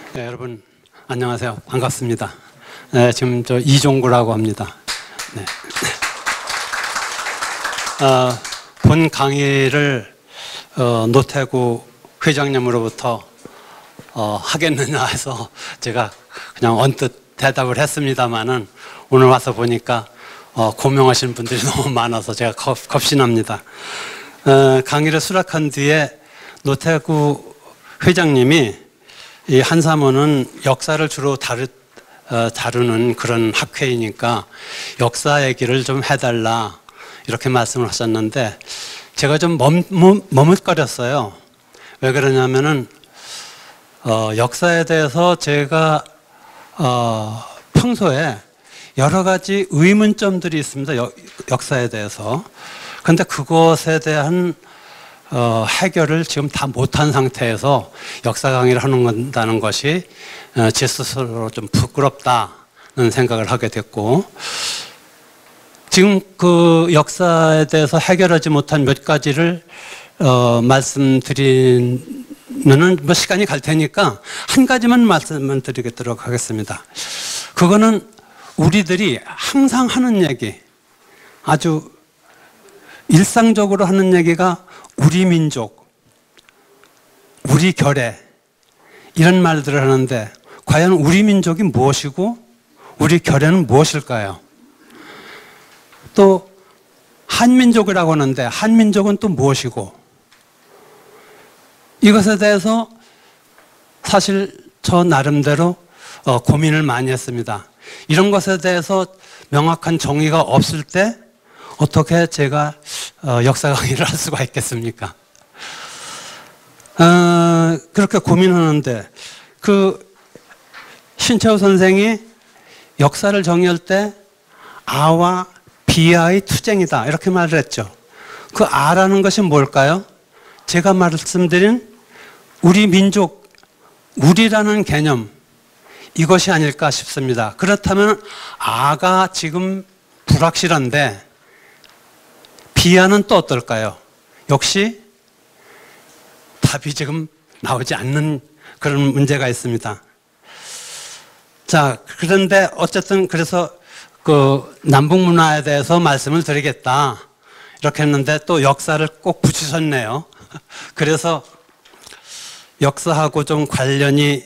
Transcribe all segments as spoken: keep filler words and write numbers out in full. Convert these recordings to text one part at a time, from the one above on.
네, 여러분 안녕하세요. 반갑습니다. 네, 지금 저 이종구라고 합니다. 네. 어, 본 강의를 어, 노태구 회장님으로부터 어, 하겠느냐 해서 제가 그냥 언뜻 대답을 했습니다만은 오늘 와서 보니까 어, 고명하신 분들이 너무 많아서 제가 겁, 겁신합니다. 어, 강의를 수락한 뒤에 노태구 회장님이 이 한사모는 역사를 주로 다루, 어, 다루는 그런 학회이니까 역사 얘기를 좀 해달라 이렇게 말씀을 하셨는데 제가 좀 멈, 멈, 머뭇거렸어요. 왜 그러냐면은 어, 역사에 대해서 제가 어, 평소에 여러 가지 의문점들이 있습니다. 여, 역사에 대해서. 그런데 그것에 대한 어, 해결을 지금 다 못한 상태에서 역사 강의를 하는 건다는 것이 어, 제 스스로 좀 부끄럽다는 생각을 하게 됐고, 지금 그 역사에 대해서 해결하지 못한 몇 가지를 어, 말씀드리면은 뭐 시간이 갈 테니까 한 가지만 말씀을 드리도록 하겠습니다. 그거는 우리들이 항상 하는 얘기, 아주 일상적으로 하는 얘기가 우리 민족, 우리 결의 이런 말들을 하는데 과연 우리 민족이 무엇이고 우리 결의는 무엇일까요? 또 한민족이라고 하는데 한민족은 또 무엇이고, 이것에 대해서 사실 저 나름대로 어, 고민을 많이 했습니다. 이런 것에 대해서 명확한 정의가 없을 때 어떻게 제가 어, 역사 강의를 할 수가 있겠습니까? 어, 그렇게 고민하는데 그 신채호 선생이 역사를 정의할 때 아와 비아의 투쟁이다 이렇게 말을 했죠. 그 아라는 것이 뭘까요? 제가 말씀드린 우리 민족, 우리라는 개념, 이것이 아닐까 싶습니다. 그렇다면 아가 지금 불확실한데 비아는 또 어떨까요? 역시 답이 지금 나오지 않는 그런 문제가 있습니다. 자, 그런데 어쨌든 그래서 그 남북 문화에 대해서 말씀을 드리겠다 이렇게 했는데 또 역사를 꼭 붙이셨네요. 그래서 역사하고 좀 관련이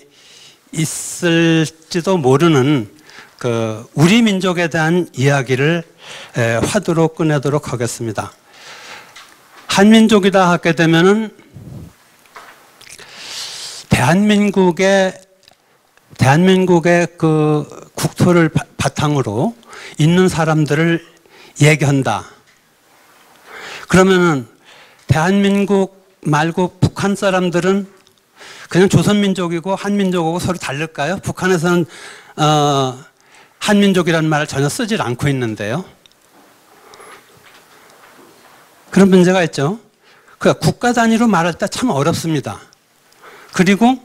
있을지도 모르는 그 우리 민족에 대한 이야기를 에, 화두로 꺼내도록 하겠습니다. 한민족이다 하게 되면은 대한민국의 대한민국의 그 국토를 바, 바탕으로 있는 사람들을 얘기한다. 그러면은 대한민국 말고 북한 사람들은 그냥 조선민족이고 한민족하고 서로 다를까요? 북한에서는 어, 한민족이라는 말을 전혀 쓰질 않고 있는데요. 그런 문제가 있죠. 그 국가 단위로 말할 때 참 어렵습니다. 그리고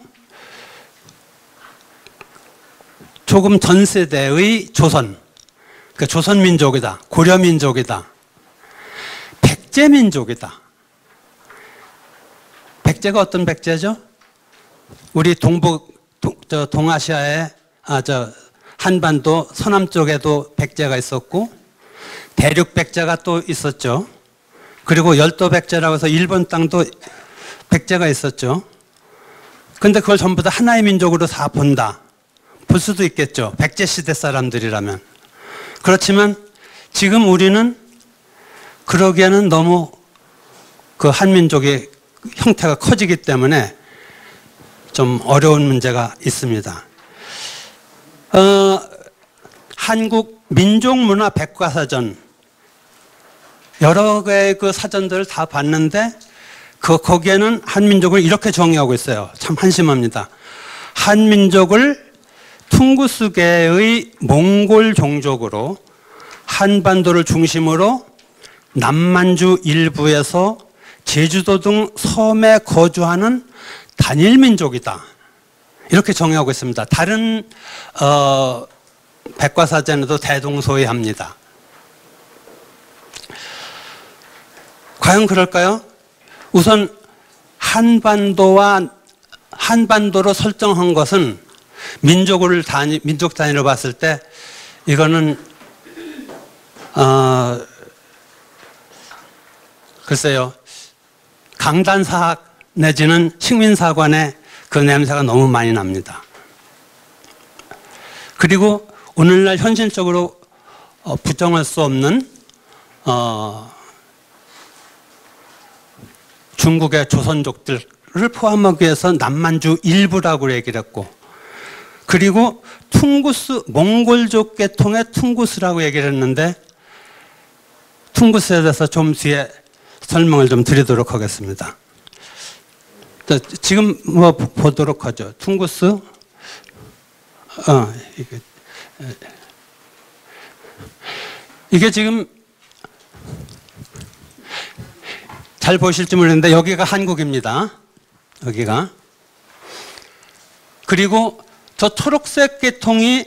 조금 전 세대의 조선, 그 조선민족이다, 고려민족이다, 백제민족이다. 백제가 어떤 백제죠? 우리 동북, 동, 저 동아시아의, 아, 저, 한반도 서남 쪽에도 백제가 있었고, 대륙 백제가 또 있었죠. 그리고 열도 백제라고 해서 일본 땅도 백제가 있었죠. 근데 그걸 전부 다 하나의 민족으로 다 본다. 볼 수도 있겠죠. 백제 시대 사람들이라면. 그렇지만 지금 우리는 그러기에는 너무 그 한민족의 형태가 커지기 때문에 좀 어려운 문제가 있습니다. 어, 한국 민족문화 백과사전 여러 개의 그 사전들을 다 봤는데 그 거기에는 한민족을 이렇게 정의하고 있어요. 참 한심합니다. 한민족을 퉁구스계의 몽골 종족으로 한반도를 중심으로 남만주 일부에서 제주도 등 섬에 거주하는 단일 민족이다. 이렇게 정의하고 있습니다. 다른 어, 백과사전에도 대동소이합니다. 과연 그럴까요? 우선 한반도와 한반도로 설정한 것은 민족을 단위, 민족 단위로 봤을 때 이거는 어, 글쎄요, 강단사학 내지는 식민사관의 그 냄새가 너무 많이 납니다. 그리고 오늘날 현실적으로 어, 부정할 수 없는 어, 중국의 조선족들을 포함하기 위해서 남만주 일부라고 얘기를 했고, 그리고 퉁구스, 몽골족 계통의 퉁구스라고 얘기를 했는데, 퉁구스에 대해서 좀 뒤에 설명을 좀 드리도록 하겠습니다. 지금 뭐 보도록 하죠. 퉁구스, 어, 이게, 이게 지금 잘 보실지 모르겠는데 여기가 한국입니다. 여기가. 그리고 저 초록색 계통이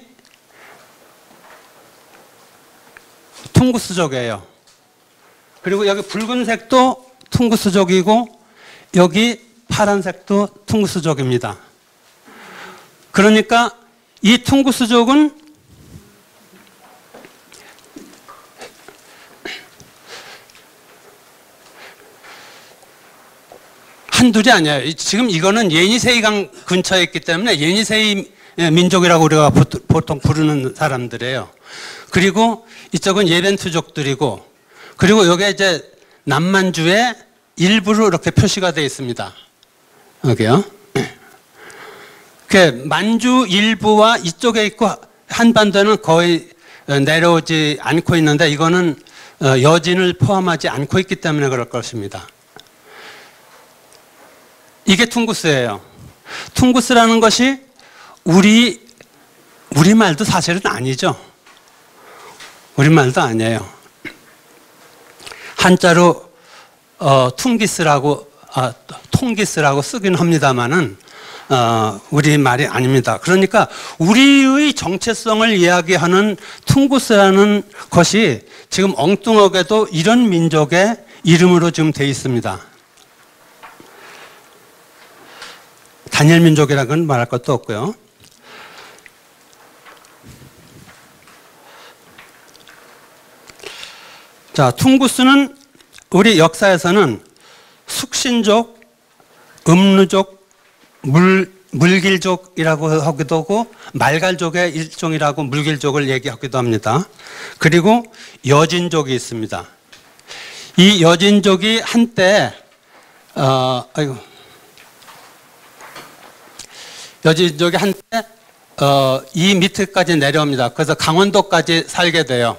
퉁구스족이에요. 그리고 여기 붉은색도 퉁구스족이고 여기 파란색도 퉁구스족입니다. 그러니까 이 퉁구스족은 한둘이 아니에요. 지금 이거는 예니세이강 근처에 있기 때문에 예니세이 민족이라고 우리가 보통 부르는 사람들이에요. 그리고 이쪽은 예벤투족들이고, 그리고 여기에 이제 남만주의 일부로 이렇게 표시가 되어 있습니다. 여기요. 그 만주 일부와 이쪽에 있고 한반도는 거의 내려오지 않고 있는데 이거는 여진을 포함하지 않고 있기 때문에 그럴 것입니다. 이게 퉁구스예요. 퉁구스라는 것이 우리 우리말도 사실은 아니죠. 우리말도 아니에요. 한자로 어, 퉁기스라고 아, 통기스라고 쓰긴 합니다만은 어, 우리말이 아닙니다. 그러니까 우리의 정체성을 이야기하는 퉁구스라는 것이 지금 엉뚱하게도 이런 민족의 이름으로 지금 되어 있습니다. 단일 민족이라고는 말할 것도 없고요. 자, 퉁구스는 우리 역사에서는 숙신족, 음루족, 물, 물길족이라고 하기도 하고 말갈족의 일종이라고 물길족을 얘기하기도 합니다. 그리고 여진족이 있습니다. 이 여진족이 한때 어, 아이고 여진족이 한때 어, 이 밑에까지 내려옵니다. 그래서 강원도까지 살게 돼요.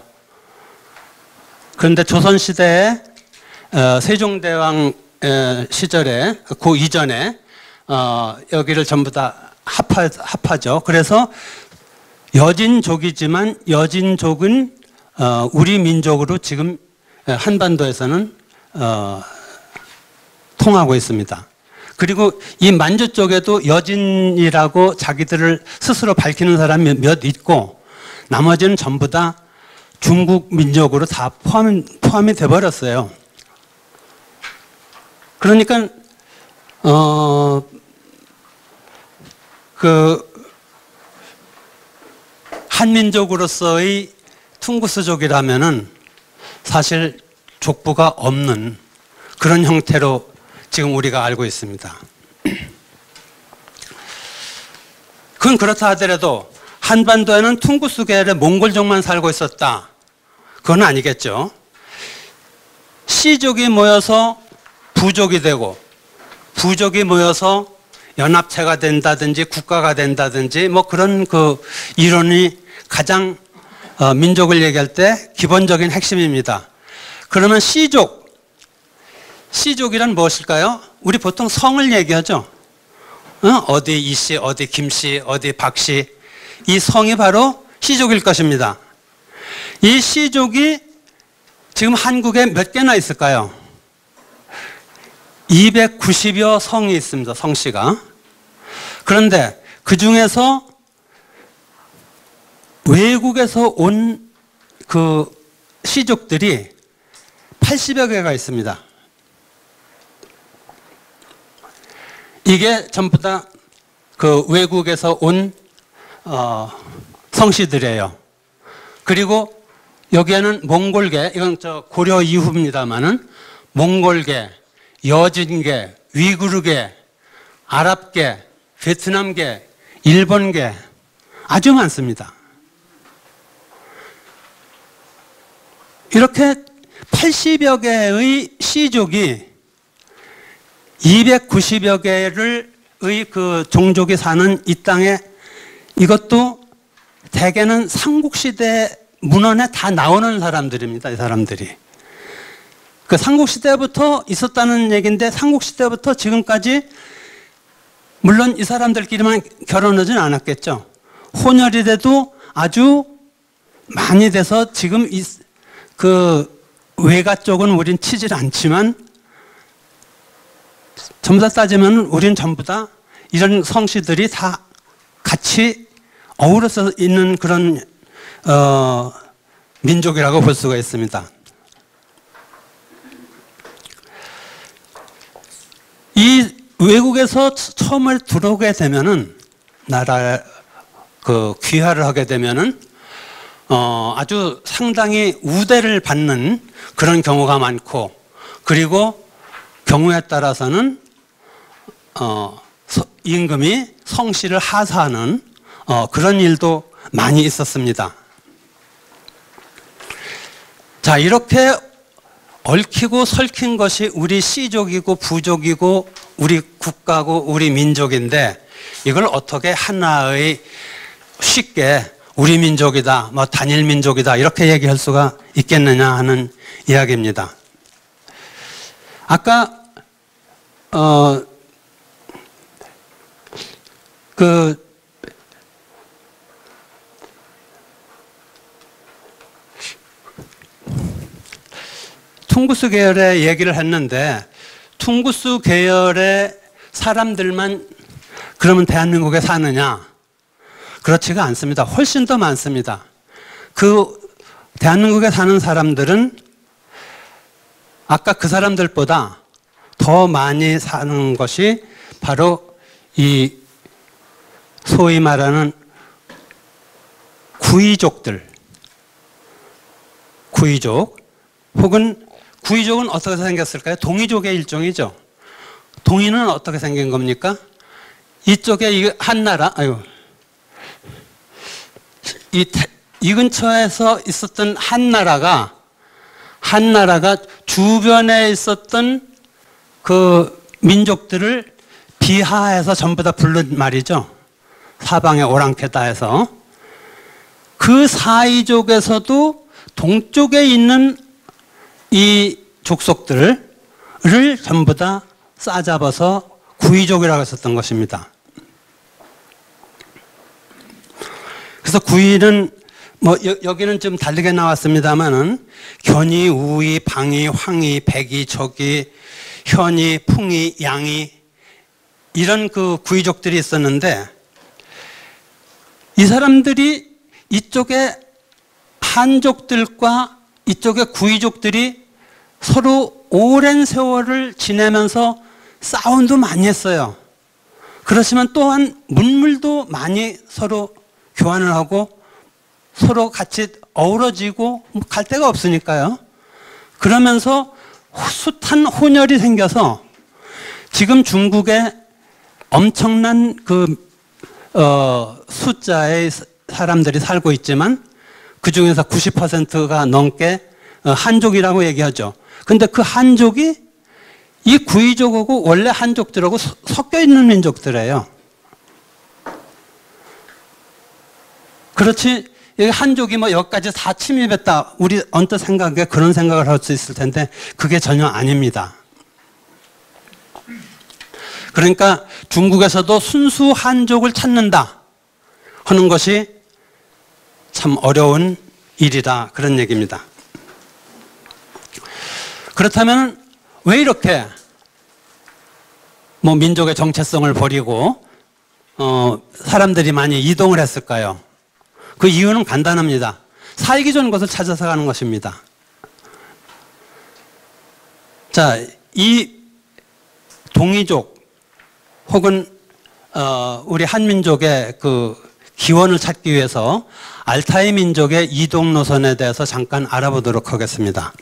그런데 조선시대에 어, 세종대왕 에, 시절에 그 이전에 어, 여기를 전부 다 합하, 합하죠. 그래서 여진족이지만 여진족은 어, 우리 민족으로 지금 한반도에서는 어, 통하고 있습니다. 그리고 이 만주 쪽에도 여진이라고 자기들을 스스로 밝히는 사람이 몇 있고 나머지는 전부 다 중국 민족으로 다 포함, 포함이 돼버렸어요. 그러니까 어, 그 한민족으로서의 퉁구스족이라면은 사실 족보가 없는 그런 형태로 지금 우리가 알고 있습니다. 그건 그렇다 하더라도 한반도에는 퉁구스 계열의 몽골족만 살고 있었다. 그건 아니겠죠. 시족이 모여서 부족이 되고 부족이 모여서 연합체가 된다든지 국가가 된다든지 뭐 그런 그 이론이 가장 어, 민족을 얘기할 때 기본적인 핵심입니다. 그러면 시족, 시족이란 무엇일까요? 우리 보통 성을 얘기하죠. 어? 어디 이씨, 어디 김씨, 어디 박씨. 이 성이 바로 시족일 것입니다. 이 시족이 지금 한국에 몇 개나 있을까요? 이백구십여 성이 있습니다. 성씨가. 그런데 그 중에서 외국에서 온 그 시족들이 팔십여 개가 있습니다. 이게 전부 다 그 외국에서 온 어, 성씨들이에요. 그리고 여기에는 몽골계, 이건 저 고려 이후입니다만은 몽골계, 여진계, 위구르계, 아랍계, 베트남계, 일본계 아주 많습니다. 이렇게 팔십여 개의 씨족이 이백구십여 개의 그 종족이 사는 이 땅에, 이것도 대개는 삼국시대 문헌에 다 나오는 사람들입니다. 이 사람들이. 그 삼국시대부터 있었다는 얘기인데, 삼국시대부터 지금까지 물론 이 사람들끼리만 결혼하진 않았겠죠. 혼혈이 돼도 아주 많이 돼서 지금 이, 그 외가 쪽은 우린 치질 않지만 전부 다 따지면 우린 전부 다 이런 성씨들이 다 같이 어우러서 있는 그런 어, 민족이라고 볼 수가 있습니다. 이 외국에서 처음에 들어오게 되면은, 나라 그 귀화를 하게 되면은 어, 아주 상당히 우대를 받는 그런 경우가 많고, 그리고 경우에 따라서는 어, 임금이 성씨를 하사하는 어, 그런 일도 많이 있었습니다. 자, 이렇게 얽히고 설킨 것이 우리 씨족이고 부족이고 우리 국가고 우리 민족인데, 이걸 어떻게 하나의 쉽게 우리 민족이다, 뭐 단일 민족이다 이렇게 얘기할 수가 있겠느냐 하는 이야기입니다. 아까 어, 그 퉁구스 계열의 얘기를 했는데, 퉁구스 계열의 사람들만 그러면 대한민국에 사느냐? 그렇지가 않습니다. 훨씬 더 많습니다. 그 대한민국에 사는 사람들은 아까 그 사람들보다 더 많이 사는 것이 바로 이 소위 말하는 구이족들, 구이족, 혹은 구이족은 어떻게 생겼을까요? 동이족의 일종이죠. 동이는 어떻게 생긴 겁니까? 이쪽에 이 한나라, 아유, 이, 이 근처에서 있었던 한나라가, 한나라가 주변에 있었던 그 민족들을 비하해서 전부 다 부른 말이죠. 사방에 오랑캐다 해서. 그 사이족에서도 동쪽에 있는 이 족속들을 전부 다 싸잡아서 구이족이라고 했었던 것입니다. 그래서 구이는 뭐 여, 여기는 좀 다르게 나왔습니다만은 견이, 우이, 방이, 황이, 백이, 적이, 현이, 풍이, 양이 이런 그 구이족들이 있었는데, 이 사람들이 이쪽에 한족들과 이쪽에 구이족들이 서로 오랜 세월을 지내면서 싸움도 많이 했어요. 그렇지만 또한 문물도 많이 서로 교환을 하고 서로 같이 어우러지고 갈 데가 없으니까요. 그러면서 숱한 혼혈이 생겨서 지금 중국에 엄청난 그 어, 숫자의 사람들이 살고 있지만 그 중에서 구십 퍼센트가 넘게 한족이라고 얘기하죠. 근데 그 한족이 이 구이족하고 원래 한족들하고 섞여 있는 민족들이에요. 그렇지, 한족이 뭐 여기까지 다 침입했다, 우리 언뜻 생각에 그런 생각을 할 수 있을 텐데 그게 전혀 아닙니다. 그러니까 중국에서도 순수 한족을 찾는다 하는 것이 참 어려운 일이다, 그런 얘기입니다. 그렇다면 왜 이렇게 뭐 민족의 정체성을 버리고 어 사람들이 많이 이동을 했을까요? 그 이유는 간단합니다. 살기 좋은 것을 찾아서 가는 것입니다. 자, 이 동이족 혹은 어 우리 한민족의 그 기원을 찾기 위해서 알타이 민족의 이동 노선에 대해서 잠깐 알아보도록 하겠습니다.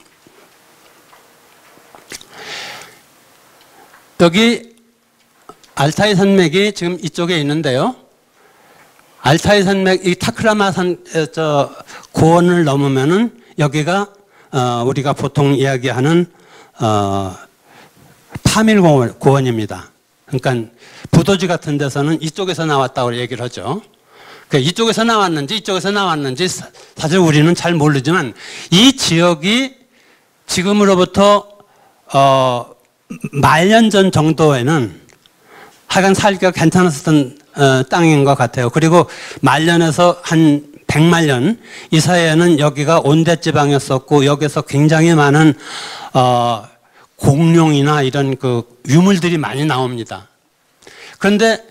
여기 알타이 산맥이 지금 이쪽에 있는데요. 알타이 산맥, 이 타크라마산 저 고원을 넘으면은 여기가 어, 우리가 보통 이야기하는 어, 파밀 고원, 고원입니다. 그러니까 부도지 같은 데서는 이쪽에서 나왔다고 얘기를 하죠. 그러니까 이쪽에서 나왔는지 이쪽에서 나왔는지 사실 우리는 잘 모르지만 이 지역이 지금으로부터 어, 말년 전 정도에는 하여간 살기가 괜찮았던 어, 땅인 것 같아요. 그리고 말년에서 한 백만 년 이 사이에는 여기가 온대지방이었었고 여기서 굉장히 많은 어, 공룡이나 이런 그 유물들이 많이 나옵니다. 그런데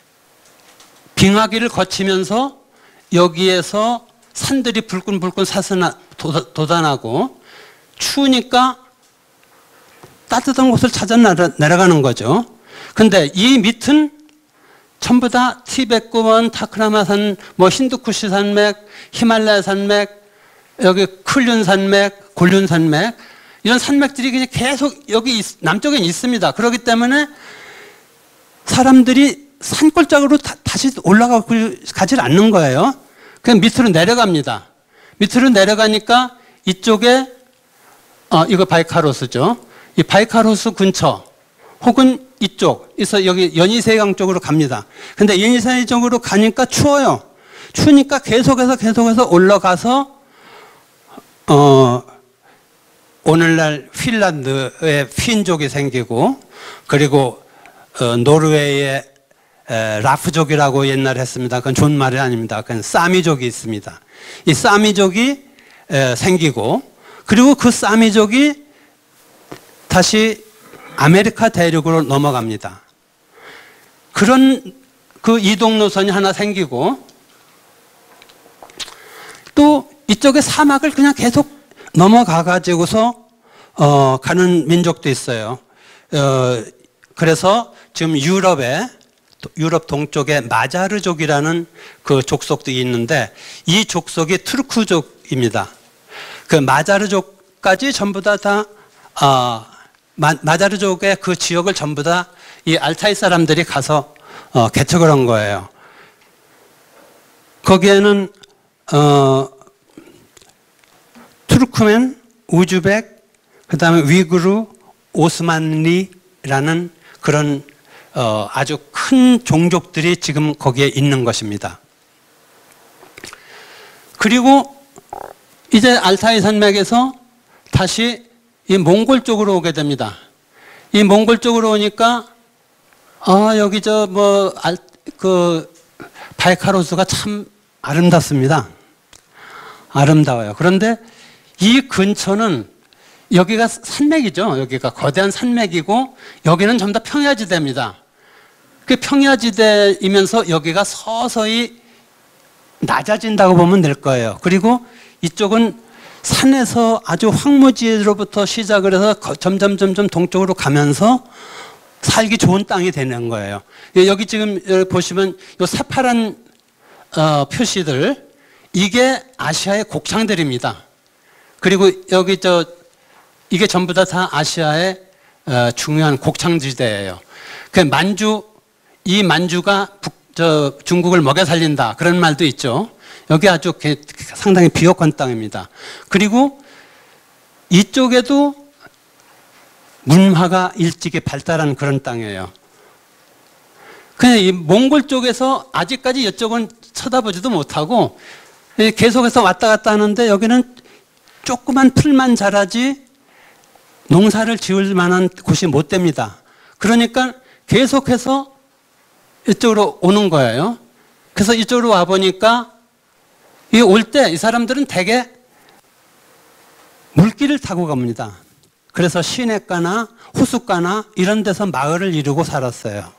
빙하기를 거치면서 여기에서 산들이 불끈불끈 사스나 돋아나고 추우니까 따뜻한 곳을 찾아 내려가는 거죠. 근데 이 밑은 전부 다 티베트권, 타크라마산, 뭐 힌두쿠시 산맥, 히말라야 산맥, 여기 클륜 산맥, 골륜 산맥 이런 산맥들이 그냥 계속 여기 남쪽에 있습니다. 그렇기 때문에 사람들이 산골짜기로 다, 다시 올라가고 가지 않는 거예요. 그냥 밑으로 내려갑니다. 밑으로 내려가니까 이쪽에 어, 이거 바이카로스죠. 이 바이카로스 근처 혹은 이쪽, 그래서 여기 연이세강 쪽으로 갑니다. 근데 연이세강 쪽으로 가니까 추워요. 추우니까 계속해서 계속해서 올라가서 어, 오늘날 핀란드에 핀족이 생기고 그리고 어, 노르웨이에 에, 라프족이라고 옛날에 했습니다. 그건 좋은 말이 아닙니다. 그건 사미족이 있습니다. 이 사미족이 에, 생기고 그리고 그 사미족이 다시 아메리카 대륙으로 넘어갑니다. 그런 그 이동 노선이 하나 생기고 또 이쪽에 사막을 그냥 계속 넘어가 가지고서 어, 가는 민족도 있어요. 어, 그래서 지금 유럽에 유럽 동쪽에 마자르족이라는 그 족속도 있는데 이 족속이 투르크족입니다. 그 마자르족까지 전부 다 다 어, 마, 마자르족의 그 지역을 전부 다 이 알타이 사람들이 가서 어, 개척을 한 거예요. 거기에는 어, 투르크멘, 우즈벡, 그 다음에 위구르, 오스만리라는 그런 어, 아주 큰 종족들이 지금 거기에 있는 것입니다. 그리고 이제 알타이 산맥에서 다시 이 몽골 쪽으로 오게 됩니다. 이 몽골 쪽으로 오니까 아 여기 저 뭐 알 그 바이카로스가 참 아름답습니다. 아름다워요. 그런데 이 근처는 여기가 산맥이죠. 여기가 거대한 산맥이고 여기는 전부 다 평야지대입니다. 그 평야지대이면서 여기가 서서히 낮아진다고 보면 될 거예요. 그리고 이쪽은 산에서 아주 황무지로부터 시작을 해서 점점 점점 동쪽으로 가면서 살기 좋은 땅이 되는 거예요. 여기 지금 보시면 이 새파란 어, 표시들 이게 아시아의 곡창들입니다. 그리고 여기 저 이게 전부 다, 다 아시아의 어, 중요한 곡창지대예요. 그 만주 이 만주가 북, 저 중국을 먹여 살린다 그런 말도 있죠. 여기 아주 상당히 비옥한 땅입니다. 그리고 이쪽에도 문화가 일찍이 발달한 그런 땅이에요. 그냥 이 몽골 쪽에서 아직까지 이쪽은 쳐다보지도 못하고 계속해서 왔다 갔다 하는데 여기는 조그만 풀만 자라지 농사를 지을 만한 곳이 못 됩니다. 그러니까 계속해서 이쪽으로 오는 거예요. 그래서 이쪽으로 와 보니까 이 올 때 이 사람들은 대개 물길을 타고 갑니다. 그래서 시냇가나 호숫가나 이런 데서 마을을 이루고 살았어요.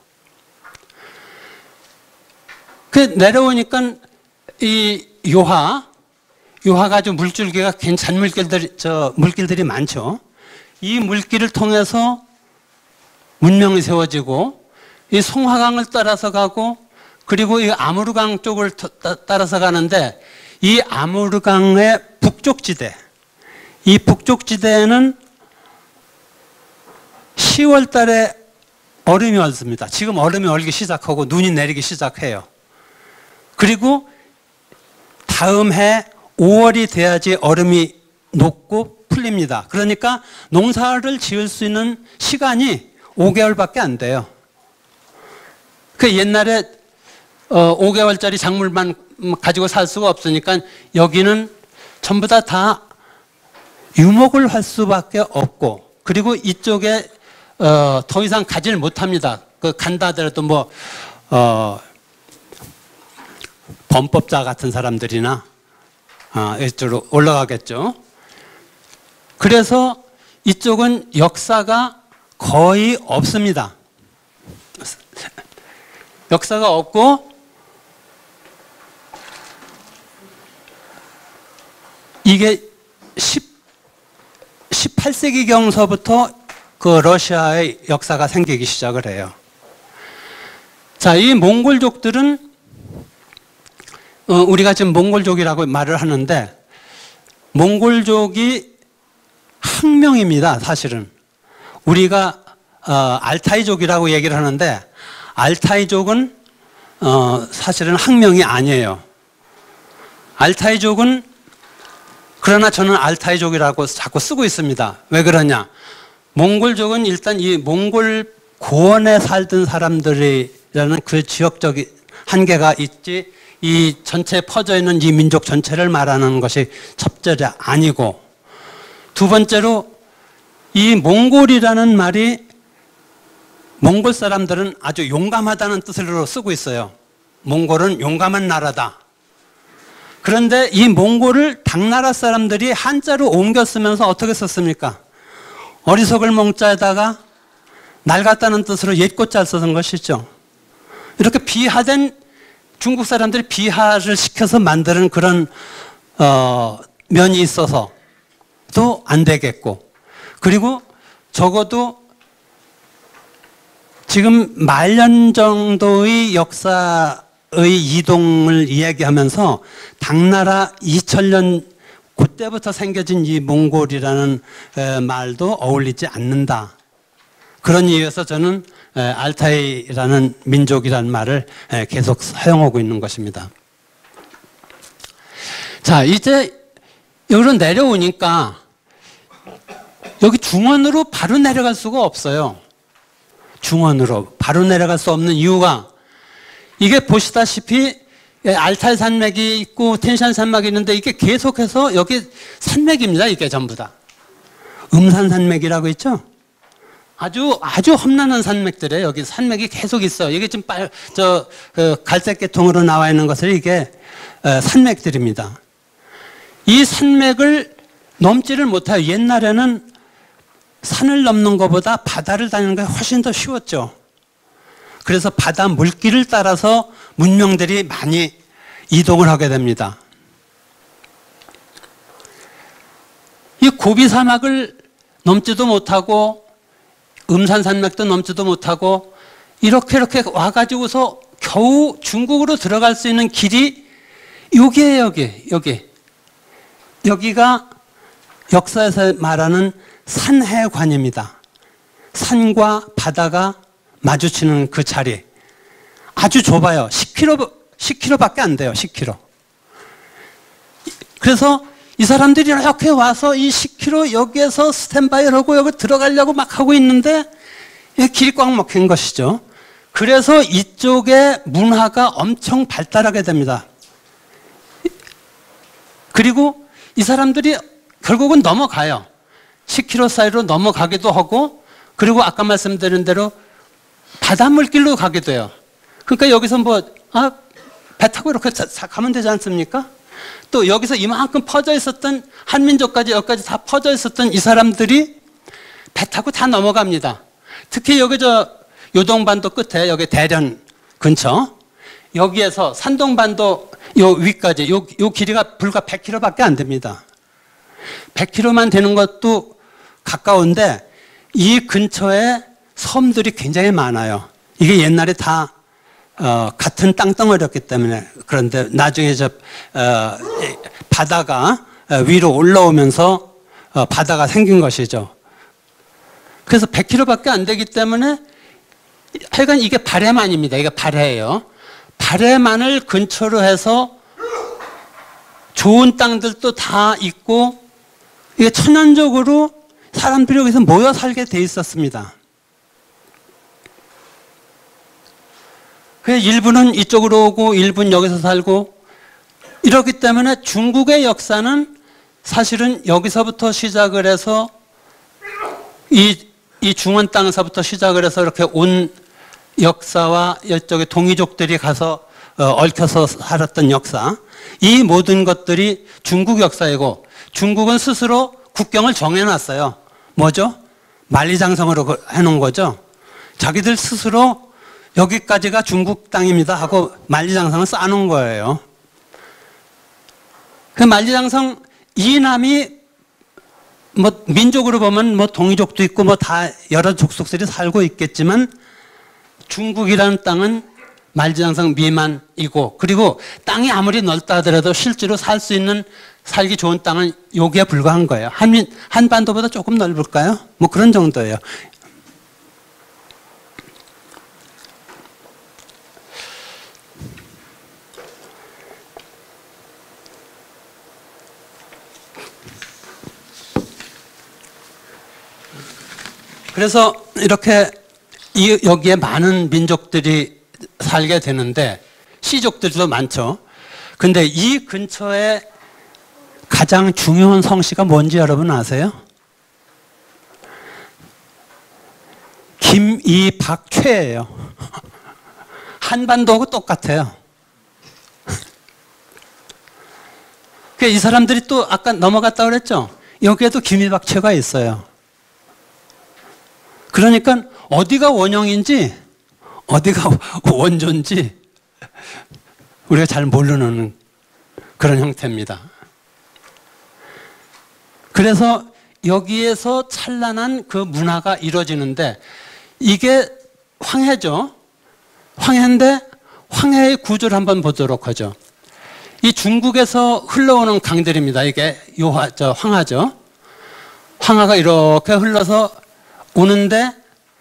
그 내려오니까 이 요하, 요하가 아주 물줄기가 괜찮은 물길들이, 저 물길들이 많죠. 이 물길을 통해서 문명이 세워지고 이 송화강을 따라서 가고 그리고 이 아무르강 쪽을 따라서 가는데 이 아무르강의 북쪽 지대, 이 북쪽 지대에는 시월 달에 얼음이 얼습니다. 지금 얼음이 얼기 시작하고 눈이 내리기 시작해요. 그리고 다음 해 오월이 돼야지 얼음이 녹고 풀립니다. 그러니까 농사를 지을 수 있는 시간이 오 개월밖에 안 돼요. 그 옛날에 어, 오 개월짜리 작물만 가지고 살 수가 없으니까 여기는 전부 다 다 유목을 할 수밖에 없고, 그리고 이쪽에 어, 더 이상 가지를 못합니다. 그 간다 하더라도 뭐 어, 범법자 같은 사람들이나 어, 이쪽으로 올라가겠죠. 그래서 이쪽은 역사가 거의 없습니다. 역사가 없고, 이게 십팔 세기경서부터 그 러시아의 역사가 생기기 시작을 해요. 자, 이 몽골족들은 어, 우리가 지금 몽골족이라고 말을 하는데 몽골족이 학명입니다. 사실은 우리가 어, 알타이족이라고 얘기를 하는데 알타이족은 어, 사실은 학명이 아니에요. 알타이족은, 그러나 저는 알타이족이라고 자꾸 쓰고 있습니다. 왜 그러냐? 몽골족은 일단 이 몽골 고원에 살던 사람들이라는 그 지역적인 한계가 있지, 이 전체에 퍼져 있는 이 민족 전체를 말하는 것이 첫째가 아니고, 두 번째로 이 몽골이라는 말이 몽골 사람들은 아주 용감하다는 뜻으로 쓰고 있어요. 몽골은 용감한 나라다. 그런데 이 몽골을 당나라 사람들이 한자로 옮겨 쓰면서 어떻게 썼습니까? 어리석을 몽자에다가 낡았다는 뜻으로 옛꽃자 써던 것이죠. 이렇게 비하된, 중국 사람들이 비하를 시켜서 만드는 그런 어, 면이 있어서 또 안 되겠고, 그리고 적어도 지금 말년 정도의 역사의 이동을 이야기하면서 당나라 이천 년 그때부터 생겨진 이 몽골이라는 말도 어울리지 않는다. 그런 이유에서 저는 알타이라는 민족이라는 말을 계속 사용하고 있는 것입니다. 자, 이제 여기로 내려오니까 여기 중원으로 바로 내려갈 수가 없어요. 중원으로 바로 내려갈 수 없는 이유가, 이게 보시다시피 알타이 산맥이 있고 텐산 산맥이 있는데 이게 계속해서 여기 산맥입니다. 이게 전부 다 음산 산맥이라고 있죠. 아주 아주 험난한 산맥들에 여기 산맥이 계속 있어. 이게 지금 빨 저 그 갈색 계통으로 나와 있는 것을 이게 산맥들입니다. 이 산맥을 넘지를 못해요. 옛날에는 산을 넘는 것보다 바다를 다니는 게 훨씬 더 쉬웠죠. 그래서 바다 물길을 따라서 문명들이 많이 이동을 하게 됩니다. 이 고비 사막을 넘지도 못하고 음산 산맥도 넘지도 못하고 이렇게 이렇게 와가지고서 겨우 중국으로 들어갈 수 있는 길이 여기에요. 여기 여기 여기가 역사에서 말하는 산해관입니다. 산과 바다가 마주치는 그 자리, 아주 좁아요. 십 킬로미터, 십 킬로미터밖에 안 돼요. 십 킬로미터. 그래서 이 사람들이 이렇게 와서 이 십 킬로미터 여기에서 스탠바이를 하고 여기 들어가려고 막 하고 있는데 길이 꽉 막힌 것이죠. 그래서 이쪽의 문화가 엄청 발달하게 됩니다. 그리고 이 사람들이 결국은 넘어가요. 십 킬로미터 사이로 넘어가기도 하고, 그리고 아까 말씀드린 대로 바닷물길로 가게 돼요. 그러니까 여기서 뭐, 아, 배 타고 이렇게 가면 되지 않습니까? 또 여기서 이만큼 퍼져 있었던 한민족까지 여기까지 다 퍼져 있었던 이 사람들이 배 타고 다 넘어갑니다. 특히 여기 저 요동반도 끝에 여기 대련 근처, 여기에서 산동반도 요 위까지 요, 요 길이가 불과 백 킬로미터밖에 안 됩니다. 백 킬로미터만 되는 것도 가까운데 이 근처에 섬들이 굉장히 많아요. 이게 옛날에 다 어, 같은 땅덩어리였기 때문에. 그런데 나중에 저 어, 바다가 위로 올라오면서 어, 바다가 생긴 것이죠. 그래서 백 킬로미터밖에 안 되기 때문에 하여간 이게 발해만입니다. 이게 발해예요. 발해만을 근처로 해서 좋은 땅들도 다 있고 이게 천연적으로 사람들이 여기서 모여 살게 돼 있었습니다. 그래서 일부는 이쪽으로 오고 일부는 여기서 살고 이렇기 때문에 중국의 역사는 사실은 여기서부터 시작을 해서 이, 이 중원 땅에서부터 시작을 해서 이렇게 온 역사와 이쪽에 동이족들이 가서 어, 얽혀서 살았던 역사, 이 모든 것들이 중국 역사이고 중국은 스스로 국경을 정해놨어요. 뭐죠? 만리장성으로 해놓은 거죠. 자기들 스스로 여기까지가 중국 땅입니다 하고 만리장성을 쌓아놓은 거예요. 그 만리장성 이남이 뭐 민족으로 보면 뭐 동이족도 있고 뭐 다 여러 족속들이 살고 있겠지만 중국이라는 땅은 만리장성 미만이고 그리고 땅이 아무리 넓다 하더라도 실제로 살 수 있는 살기 좋은 땅은 여기에 불과한 거예요. 한민, 한반도보다 조금 넓을까요? 뭐 그런 정도예요. 그래서 이렇게 이, 여기에 많은 민족들이 살게 되는데 시족들도 많죠. 근데 이 근처에 가장 중요한 성씨가 뭔지 여러분 아세요? 김이박최예요. 한반도하고 똑같아요. 이 사람들이 또 아까 넘어갔다 그랬죠? 여기에도 김이박최가 있어요. 그러니까 어디가 원형인지 어디가 원조인지 우리가 잘 모르는 그런 형태입니다. 그래서 여기에서 찬란한 그 문화가 이루어지는데 이게 황해죠. 황해인데 황해의 구조를 한번 보도록 하죠. 이 중국에서 흘러오는 강들입니다. 이게 요하, 저 황하죠. 황하가 이렇게 흘러서 오는데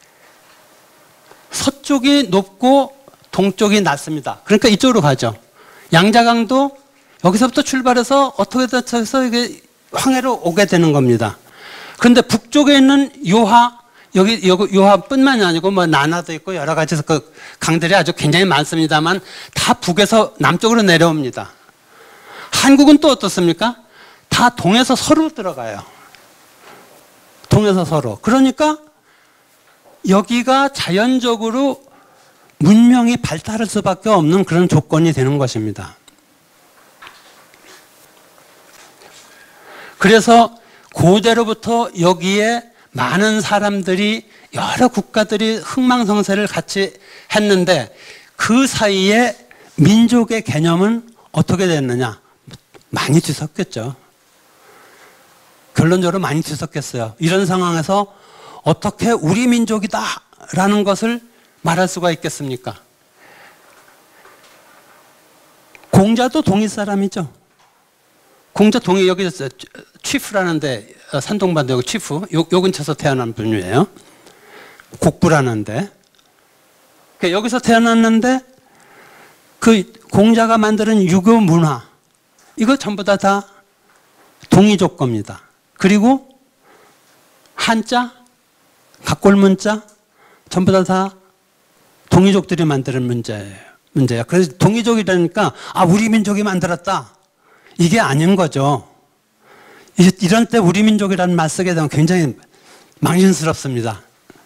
서쪽이 높고 동쪽이 낮습니다. 그러니까 이쪽으로 가죠. 양자강도 여기서부터 출발해서 어떻게든 해서 이게 황해로 오게 되는 겁니다. 그런데 북쪽에 있는 요하, 여기, 여기 요하뿐만이 아니고 뭐 나나도 있고 여러 가지 그 강들이 아주 굉장히 많습니다만 다 북에서 남쪽으로 내려옵니다. 한국은 또 어떻습니까? 다 동에서 서로 들어가요. 동에서 서로. 그러니까 여기가 자연적으로 문명이 발달할 수밖에 없는 그런 조건이 되는 것입니다. 그래서 고대로부터 여기에 많은 사람들이 여러 국가들이 흥망성쇠를 같이 했는데 그 사이에 민족의 개념은 어떻게 됐느냐? 많이 뒤섞였죠. 결론적으로 많이 뒤섞였어요. 이런 상황에서 어떻게 우리 민족이다라는 것을 말할 수가 있겠습니까? 공자도 동이 사람이죠. 공자 동이 여기 취프라는데 산동반도 여기 취프 요, 요 근처에서 태어난 분이에요. 곡부라는데 여기서 태어났는데 그 공자가 만드는 유교 문화 이거 전부 다 다 동이족 겁니다. 그리고 한자, 각골문자 전부 다 다 동이족들이 만드는 문제예요. 문제야. 그래서 동이족이라니까 아 우리 민족이 만들었다. 이게 아닌 거죠. 이런 때 우리 민족이라는 말 쓰게 되면 굉장히 망신스럽습니다.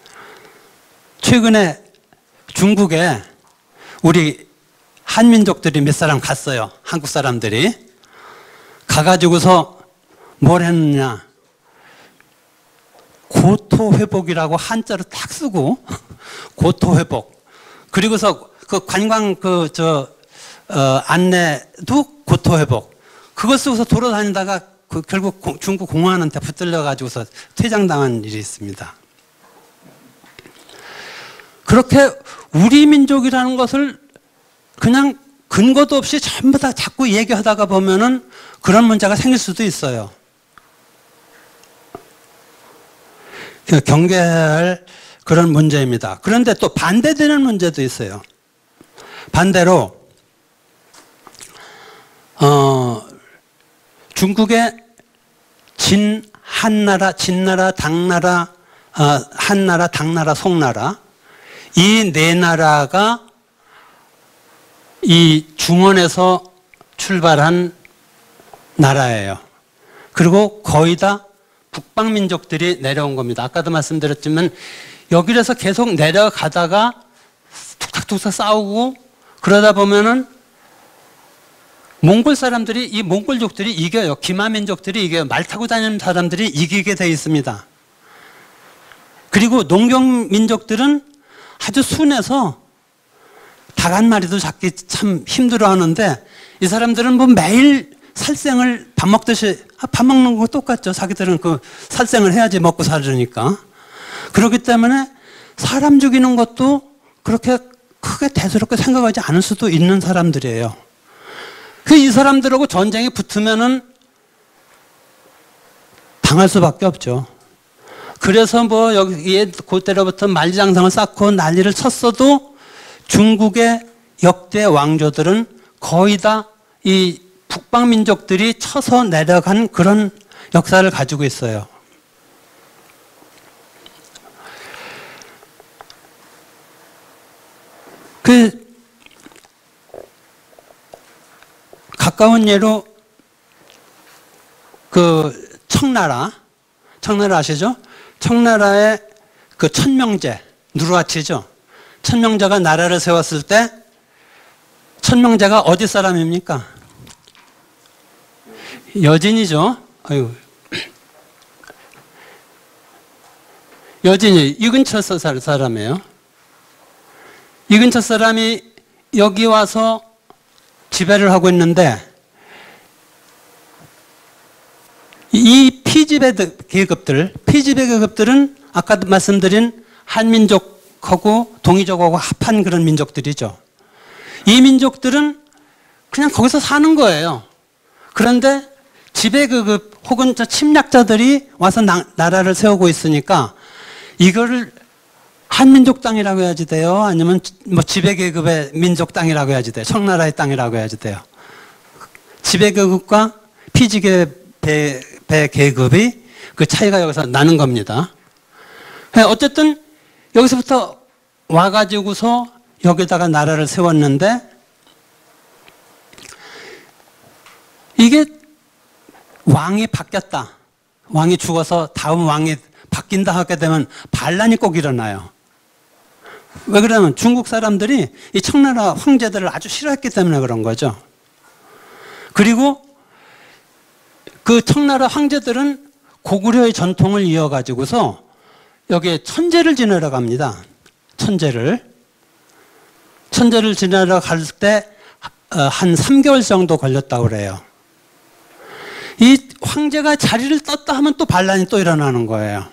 최근에 중국에 우리 한민족들이 몇 사람 갔어요. 한국 사람들이. 가가지고서 뭘 했느냐. 고토회복이라고 한자로 딱 쓰고 고토회복. 그리고서 그 관광 그 저 어 안내도 고토회복. 그거 쓰고서 돌아다니다가 그 결국 고, 중국 공안한테 붙들려 가지고서 퇴장당한 일이 있습니다. 그렇게 우리 민족이라는 것을 그냥 근거도 없이 전부 다 자꾸 얘기하다가 보면은 그런 문제가 생길 수도 있어요. 경계할 그런 문제입니다. 그런데 또 반대되는 문제도 있어요. 반대로 어, 중국의 진, 한나라, 진나라, 당나라, 어, 한나라, 당나라, 송나라 이 네 나라가 이 중원에서 출발한 나라예요. 그리고 거의 다 북방민족들이 내려온 겁니다. 아까도 말씀드렸지만 여기에서 계속 내려가다가 툭탁툭탁 싸우고 그러다 보면은 몽골 사람들이, 이 몽골족들이 이겨요. 기마민족들이 이겨요. 말 타고 다니는 사람들이 이기게 돼 있습니다. 그리고 농경민족들은 아주 순해서 닭 한 마리도 잡기 참 힘들어 하는데 이 사람들은 뭐 매일 살생을 밥 먹듯이, 아, 밥 먹는 거 똑같죠. 자기들은 그 살생을 해야지 먹고 살으니까. 그렇기 때문에 사람 죽이는 것도 그렇게 크게 대수롭게 생각하지 않을 수도 있는 사람들이에요. 그 이 사람들하고 전쟁이 붙으면은 당할 수밖에 없죠. 그래서 뭐 여기에 그때로부터 만리장성을 쌓고 난리를 쳤어도 중국의 역대 왕조들은 거의 다 이 북방민족들이 쳐서 내려간 그런 역사를 가지고 있어요. 그 가까운 예로 그 청나라, 청나라 아시죠? 청나라의 그 천명제, 누르하치죠? 천명제가 나라를 세웠을 때 천명제가 어디 사람입니까? 여진이죠. 아유. 여진이 이 근처 살 사람이에요. 이 근처 사람이 여기 와서 지배를 하고 있는데 이 피지배 계급들, 피지배 계급들은 아까도 말씀드린 한민족하고 동이족하고 합한 그런 민족들이죠. 이 민족들은 그냥 거기서 사는 거예요. 그런데 지배계급 혹은 저 침략자들이 와서 나, 나라를 세우고 있으니까 이거를 한민족 땅이라고 해야지 돼요? 아니면 뭐 지배계급의 민족 땅이라고 해야지 돼요? 청나라의 땅이라고 해야지 돼요? 지배계급과 피지배 계급이 그 차이가 여기서 나는 겁니다. 어쨌든 여기서부터 와가지고서 여기다가 나라를 세웠는데 이게 왕이 바뀌었다. 왕이 죽어서 다음 왕이 바뀐다 하게 되면 반란이 꼭 일어나요. 왜 그러냐면 중국 사람들이 이 청나라 황제들을 아주 싫어했기 때문에 그런 거죠. 그리고 그 청나라 황제들은 고구려의 전통을 이어가지고서 여기에 천제를 지내러 갑니다. 천제를. 천제를 지내러 갈 때 한 삼 개월 정도 걸렸다고 그래요. 이 황제가 자리를 떴다 하면 또 반란이 또 일어나는 거예요.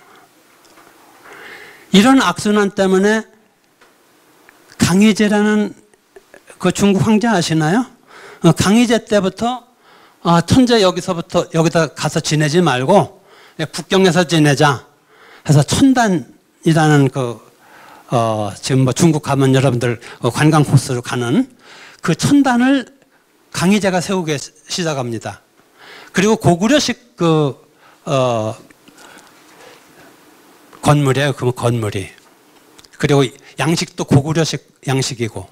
이런 악순환 때문에 강희제라는 그 중국 황제 아시나요? 강희제 때부터 아, 천재 여기서부터 여기다 가서 지내지 말고 북경에서 지내자 해서 천단이라는 그 어, 지금 뭐 중국 가면 여러분들 관광 코스로 가는 그 천단을 강희제가 세우기 시작합니다. 그리고 고구려식 그 어, 건물이에요. 그 건물이. 그리고 양식도 고구려식 양식이고.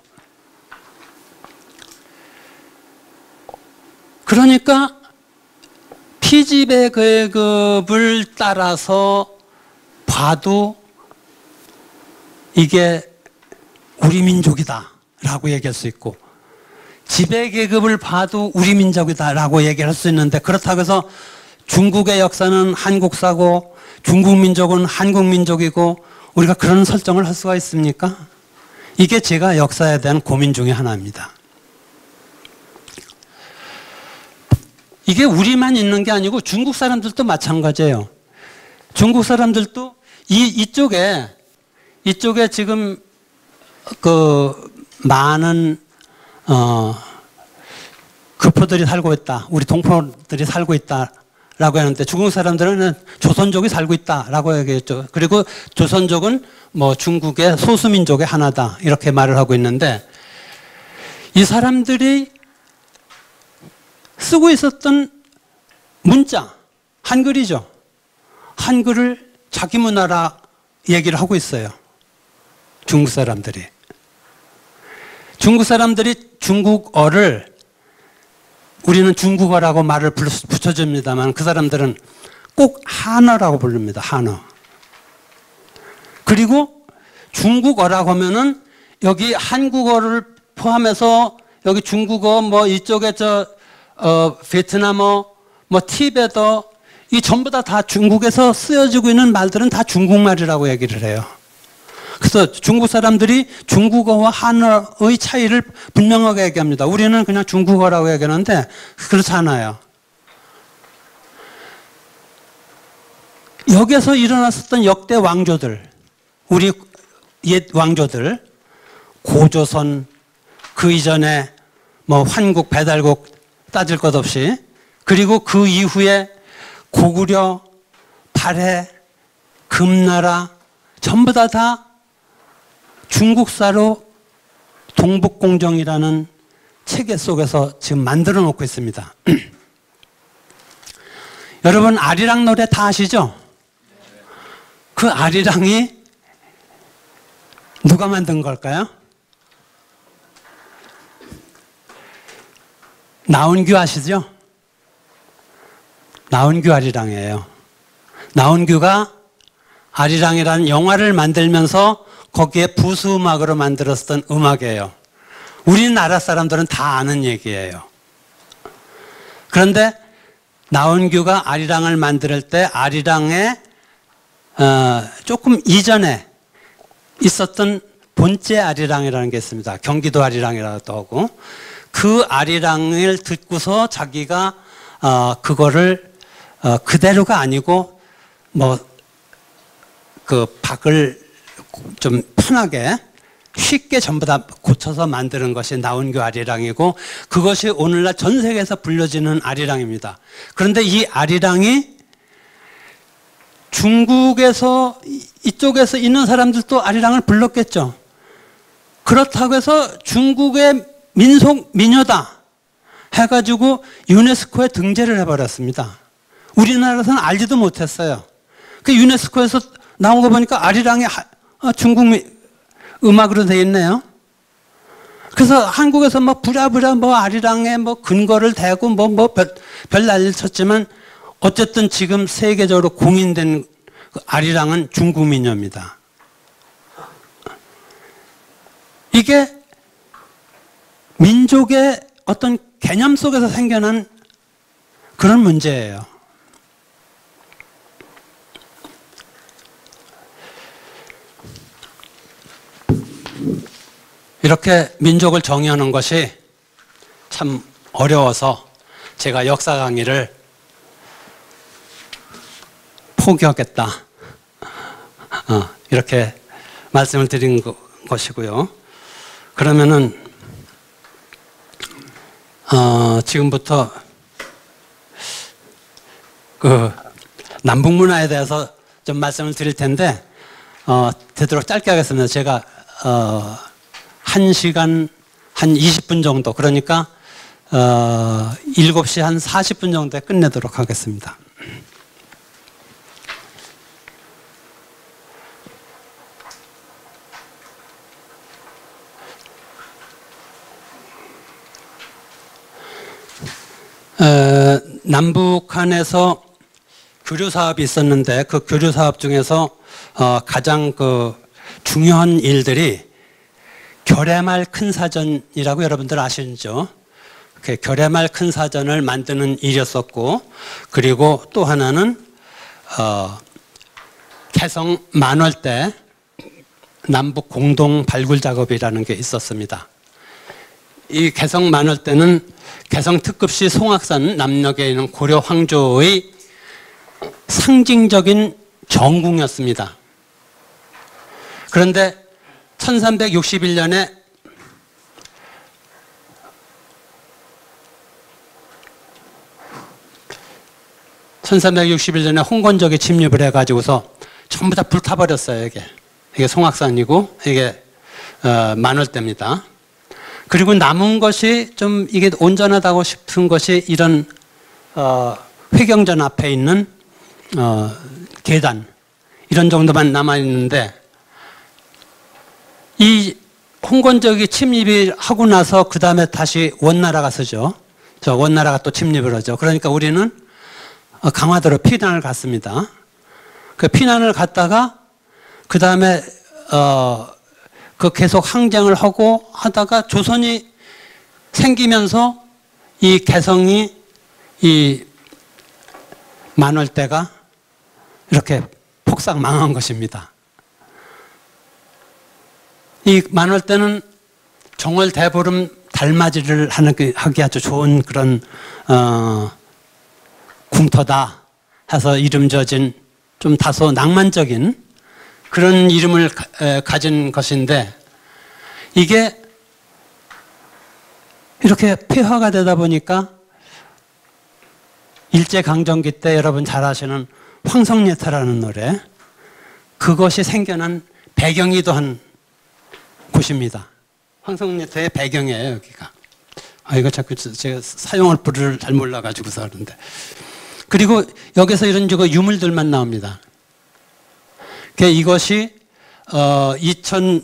그러니까 피지배 계급을 따라서 봐도 이게 우리 민족이다 라고 얘기할 수 있고 지배 계급을 봐도 우리 민족이다 라고 얘기할 수 있는데 그렇다고 해서 중국의 역사는 한국사고 중국 민족은 한국 민족이고 우리가 그런 설정을 할 수가 있습니까? 이게 제가 역사에 대한 고민 중에 하나입니다. 이게 우리만 있는 게 아니고 중국 사람들도 마찬가지예요. 중국 사람들도 이, 이쪽에, 이쪽에 지금 그 많은 어, 급포들이 살고 있다, 우리 동포들이 살고 있다라고 하는데 중국 사람들은 조선족이 살고 있다라고 얘기했죠. 그리고 조선족은 뭐 중국의 소수민족의 하나다 이렇게 말을 하고 있는데, 이 사람들이 쓰고 있었던 문자, 한글이죠. 한글을 자기 문화라 얘기를 하고 있어요. 중국 사람들이. 중국 사람들이 중국어를, 우리는 중국어라고 말을 붙여줍니다만 그 사람들은 꼭 한어라고 부릅니다. 한어. 그리고 중국어라고 하면은 여기 한국어를 포함해서 여기 중국어, 뭐 이쪽에 저 어, 베트남어, 뭐 티베터, 이 전부 다 다 중국에서 쓰여지고 있는 말들은 다 중국말이라고 얘기를 해요. 그래서 중국 사람들이 중국어와 한어의 차이를 분명하게 얘기합니다. 우리는 그냥 중국어라고 얘기하는데 그렇지 않아요. 여기에서 일어났었던 역대 왕조들, 우리 옛 왕조들, 고조선, 그 이전에 뭐 환국, 배달국 따질 것 없이, 그리고 그 이후에 고구려, 발해, 금나라 전부 다 다 중국사로 동북공정이라는 체계 속에서 지금 만들어 놓고 있습니다. 여러분 아리랑 노래 다 아시죠? 그 아리랑이 누가 만든 걸까요? 나온규 아시죠? 나온규 아리랑이에요. 나온규가 아리랑이라는 영화를 만들면서 거기에 부수음악으로 만들었던 음악이에요. 우리나라 사람들은 다 아는 얘기예요. 그런데 나온규가 아리랑을 만들 때 아리랑에 어, 조금 이전에 있었던 본째 아리랑이라는 게 있습니다. 경기도 아리랑이라고도 하고, 그 아리랑을 듣고서 자기가 어, 그거를 어, 그대로가 아니고 뭐 그 박을 좀 편하게 쉽게 전부 다 고쳐서 만드는 것이 나온규 아리랑이고, 그것이 오늘날 전 세계에서 불려지는 아리랑입니다. 그런데 이 아리랑이 중국에서 이쪽에서 있는 사람들도 아리랑을 불렀겠죠. 그렇다고 해서 중국의 민속 민요다 해가지고 유네스코에 등재를 해버렸습니다. 우리나라에서는 알지도 못했어요. 그 유네스코에서 나온 거 보니까 아리랑이 중국 음악으로 되어 있네요. 그래서 한국에서 뭐 부랴부랴 뭐 아리랑에 뭐 근거를 대고 뭐 뭐 별, 별 난리를 쳤지만 어쨌든 지금 세계적으로 공인된 아리랑은 중국 민요입니다. 이게 민족의 어떤 개념 속에서 생겨난 그런 문제예요. 이렇게 민족을 정의하는 것이 참 어려워서 제가 역사 강의를 포기하겠다, 어, 이렇게 말씀을 드린 것이고요. 그러면은 어, 지금부터 그 남북 문화에 대해서 좀 말씀을 드릴 텐데 어, 되도록 짧게 하겠습니다. 제가 어, 한 시간 한 이십 분 정도, 그러니까 어, 일곱 시 한 사십 분 정도에 끝내도록 하겠습니다. 어, 남북한에서 교류 사업이 있었는데 그 교류 사업 중에서 어, 가장 그 중요한 일들이 결의말 큰 사전이라고 여러분들 아시죠? 그 결의말 큰 사전을 만드는 일이었었고, 그리고 또 하나는 어, 개성 만월대 남북 공동 발굴 작업이라는 게 있었습니다. 이 개성 만월대는 개성 특급시 송악산 남녘에 있는 고려 황조의 상징적인 정궁이었습니다. 그런데 천삼백육십일 년에 천삼백육십일 년에 홍건적이 침입을 해가지고서 전부 다 불타버렸어요. 이게 이게 송악산이고 이게 어, 만월대입니다. 그리고 남은 것이 좀 이게 온전하다고 싶은 것이 이런 어, 회경전 앞에 있는 어, 계단 이런 정도만 남아 있는데, 이 홍건적이 침입을 하고 나서 그 다음에 다시 원나라가 서죠. 저 원나라가 또 침입을 하죠. 그러니까 우리는 강화도로 피난을 갔습니다. 그 피난을 갔다가 그 다음에 어, 그 계속 항쟁을 하고 하다가 조선이 생기면서 이 개성이 이 만월대가 이렇게 폭삭 망한 것입니다. 이 만월대는 정월 대보름 달맞이를 하는 하기 아주 좋은 그런 어, 궁터다 해서 이름 지어진 좀 다소 낭만적인 그런 이름을 가, 가진 것인데, 이게 이렇게 폐화가 되다 보니까 일제강점기 때 여러분 잘 아시는 황성예타라는 노래, 그것이 생겨난 배경이기도 한 곳입니다. 황성예타의 배경이에요, 여기가. 아, 이거 자꾸 제가 사용할 부를 잘 몰라가지고서 그런데. 그리고 여기서 이런 저 유물들만 나옵니다. 이것이 어, 이천육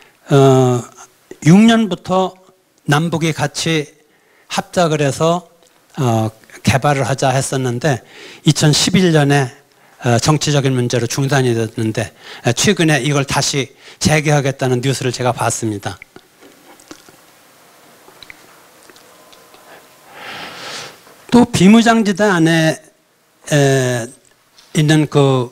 년부터 남북이 같이 합작을 해서 어, 개발을 하자 했었는데 이천십일 년에 어, 정치적인 문제로 중단이 됐는데 최근에 이걸 다시 재개하겠다는 뉴스를 제가 봤습니다. 또 비무장지대 안에 에, 있는 그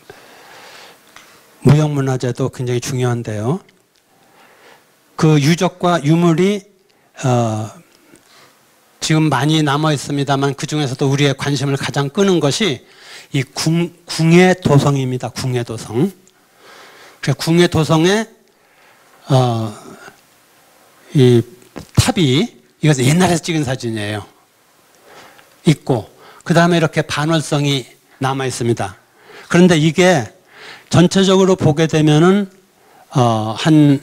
무형문화재도 굉장히 중요한데요. 그 유적과 유물이 어, 지금 많이 남아 있습니다만 그 중에서도 우리의 관심을 가장 끄는 것이 이 궁, 궁예도성입니다. 궁예도성. 그 궁예도성에 어, 이 탑이, 이것은 옛날에 찍은 사진이에요. 있고 그 다음에 이렇게 반월성이 남아 있습니다. 그런데 이게 전체적으로 보게 되면은 어, 한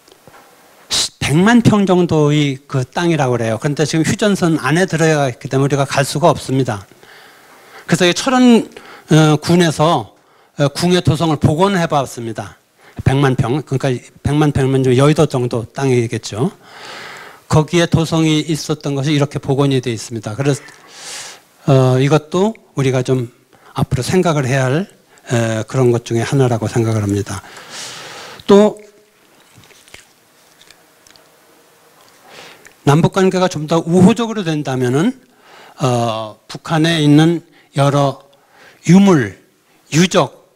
백만 평 정도의 그 땅이라고 그래요. 그런데 지금 휴전선 안에 들어가 있기 때문에 우리가 갈 수가 없습니다. 그래서 이 철원 어, 군에서 어, 궁예도성을 복원해 봤습니다. 백만 평, 그러니까 백만 평이면 좀 여의도 정도 땅이겠죠. 거기에 도성이 있었던 것이 이렇게 복원이 되어 있습니다. 그래서 어, 이것도 우리가 좀 앞으로 생각을 해야 할 에, 그런 것 중에 하나라고 생각을 합니다. 또 남북관계가 좀 더 우호적으로 된다면은 어, 북한에 있는 여러 유물, 유적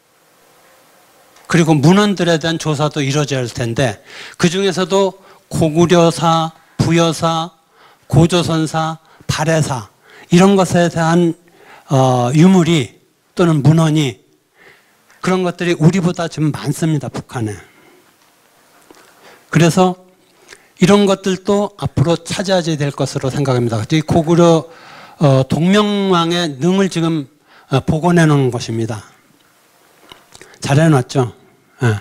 그리고 문헌들에 대한 조사도 이루어져야 할 텐데 그 중에서도 고구려사, 부여사, 고조선사, 발해사 이런 것에 대한 어, 유물이 또는 문헌이 그런 것들이 우리보다 좀 많습니다. 북한에. 그래서 이런 것들도 앞으로 차지해야 될 것으로 생각합니다. 이 고구려 어, 동명왕의 능을 지금 어, 복원해 놓은 것입니다. 잘 해놨죠. 네.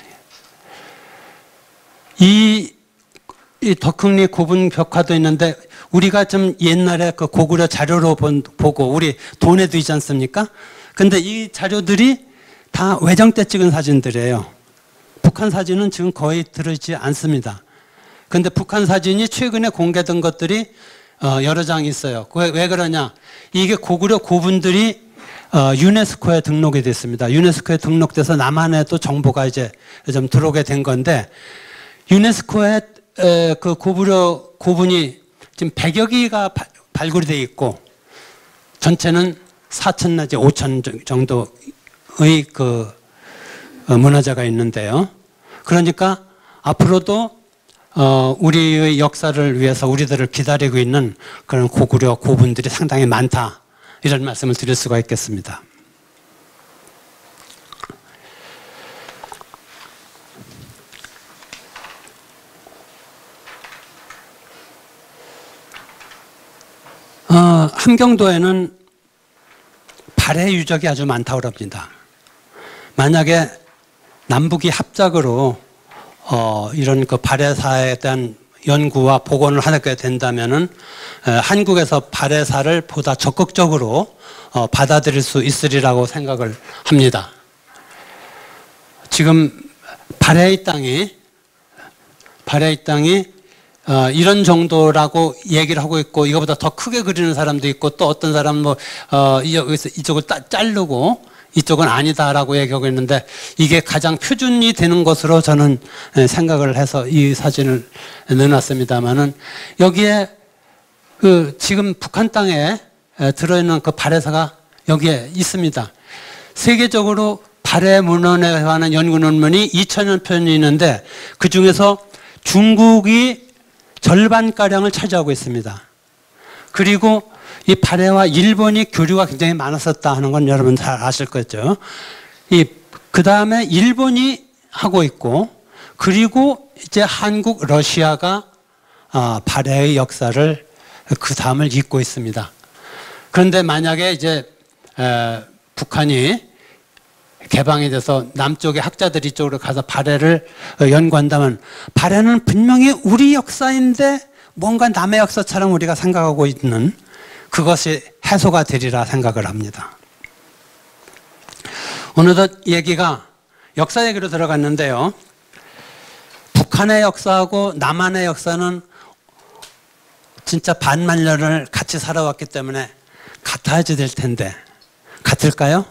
이, 이 덕흥리 고분 벽화도 있는데 우리가 좀 옛날에 그 고구려 자료로 본, 보고 우리 돈에도 있지 않습니까? 근데 이 자료들이 다 외정 때 찍은 사진들이에요. 북한 사진은 지금 거의 들어있지 않습니다. 근데 북한 사진이 최근에 공개된 것들이 어, 여러 장 있어요. 왜, 왜 그러냐? 이게 고구려 고분들이 어, 유네스코에 등록이 됐습니다. 유네스코에 등록돼서 남한에도 정보가 이제 좀 들어오게 된 건데 유네스코에 에, 그 고구려 고분이 지금 백여 개가 발굴이 되어 있고 전체는 사천 내지 오천 정도의 그 문화재가 있는데요. 그러니까 앞으로도 어, 우리의 역사를 위해서 우리들을 기다리고 있는 그런 고구려 고분들이 상당히 많다. 이런 말씀을 드릴 수가 있겠습니다. 어, 함경도에는 발해 유적이 아주 많다고 합니다. 만약에 남북이 합작으로 어, 이런 그 발해사에 대한 연구와 복원을 하게 된다면은 에, 한국에서 발해사를 보다 적극적으로 어, 받아들일 수 있으리라고 생각을 합니다. 지금 발해의 땅이 발해의 땅이 어, 이런 정도라고 얘기를 하고 있고 이거보다 더 크게 그리는 사람도 있고 또 어떤 사람은 뭐 어, 여기서 이쪽을 따, 자르고 이쪽은 아니다라고 얘기하고 있는데 이게 가장 표준이 되는 것으로 저는 생각을 해서 이 사진을 넣어놨습니다만은 여기에 그 지금 북한 땅에 들어있는 그 발해사가 여기에 있습니다. 세계적으로 발해 문헌에 관한 연구 논문이 이천여 편이 있는데 그 중에서 중국이 절반가량을 차지하고 있습니다. 그리고 이 발해와 일본이 교류가 굉장히 많았었다 하는 건 여러분 잘 아실 거죠. 이, 그 다음에 일본이 하고 있고, 그리고 이제 한국, 러시아가 아, 발해의 역사를 그 다음을 잇고 있습니다. 그런데 만약에 이제 에, 북한이 개방이 돼서 남쪽의 학자들이 이쪽으로 가서 발해를 연구한다면 발해는 분명히 우리 역사인데 뭔가 남의 역사처럼 우리가 생각하고 있는 그것이 해소가 되리라 생각을 합니다. 어느덧 얘기가 역사 얘기로 들어갔는데요. 북한의 역사하고 남한의 역사는 진짜 반만 년을 같이 살아왔기 때문에 같아야지 될 텐데 같을까요?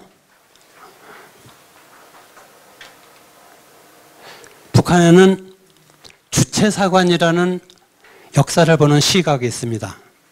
북한에는 주체사관이라는 역사를 보는 시각이 있습니다.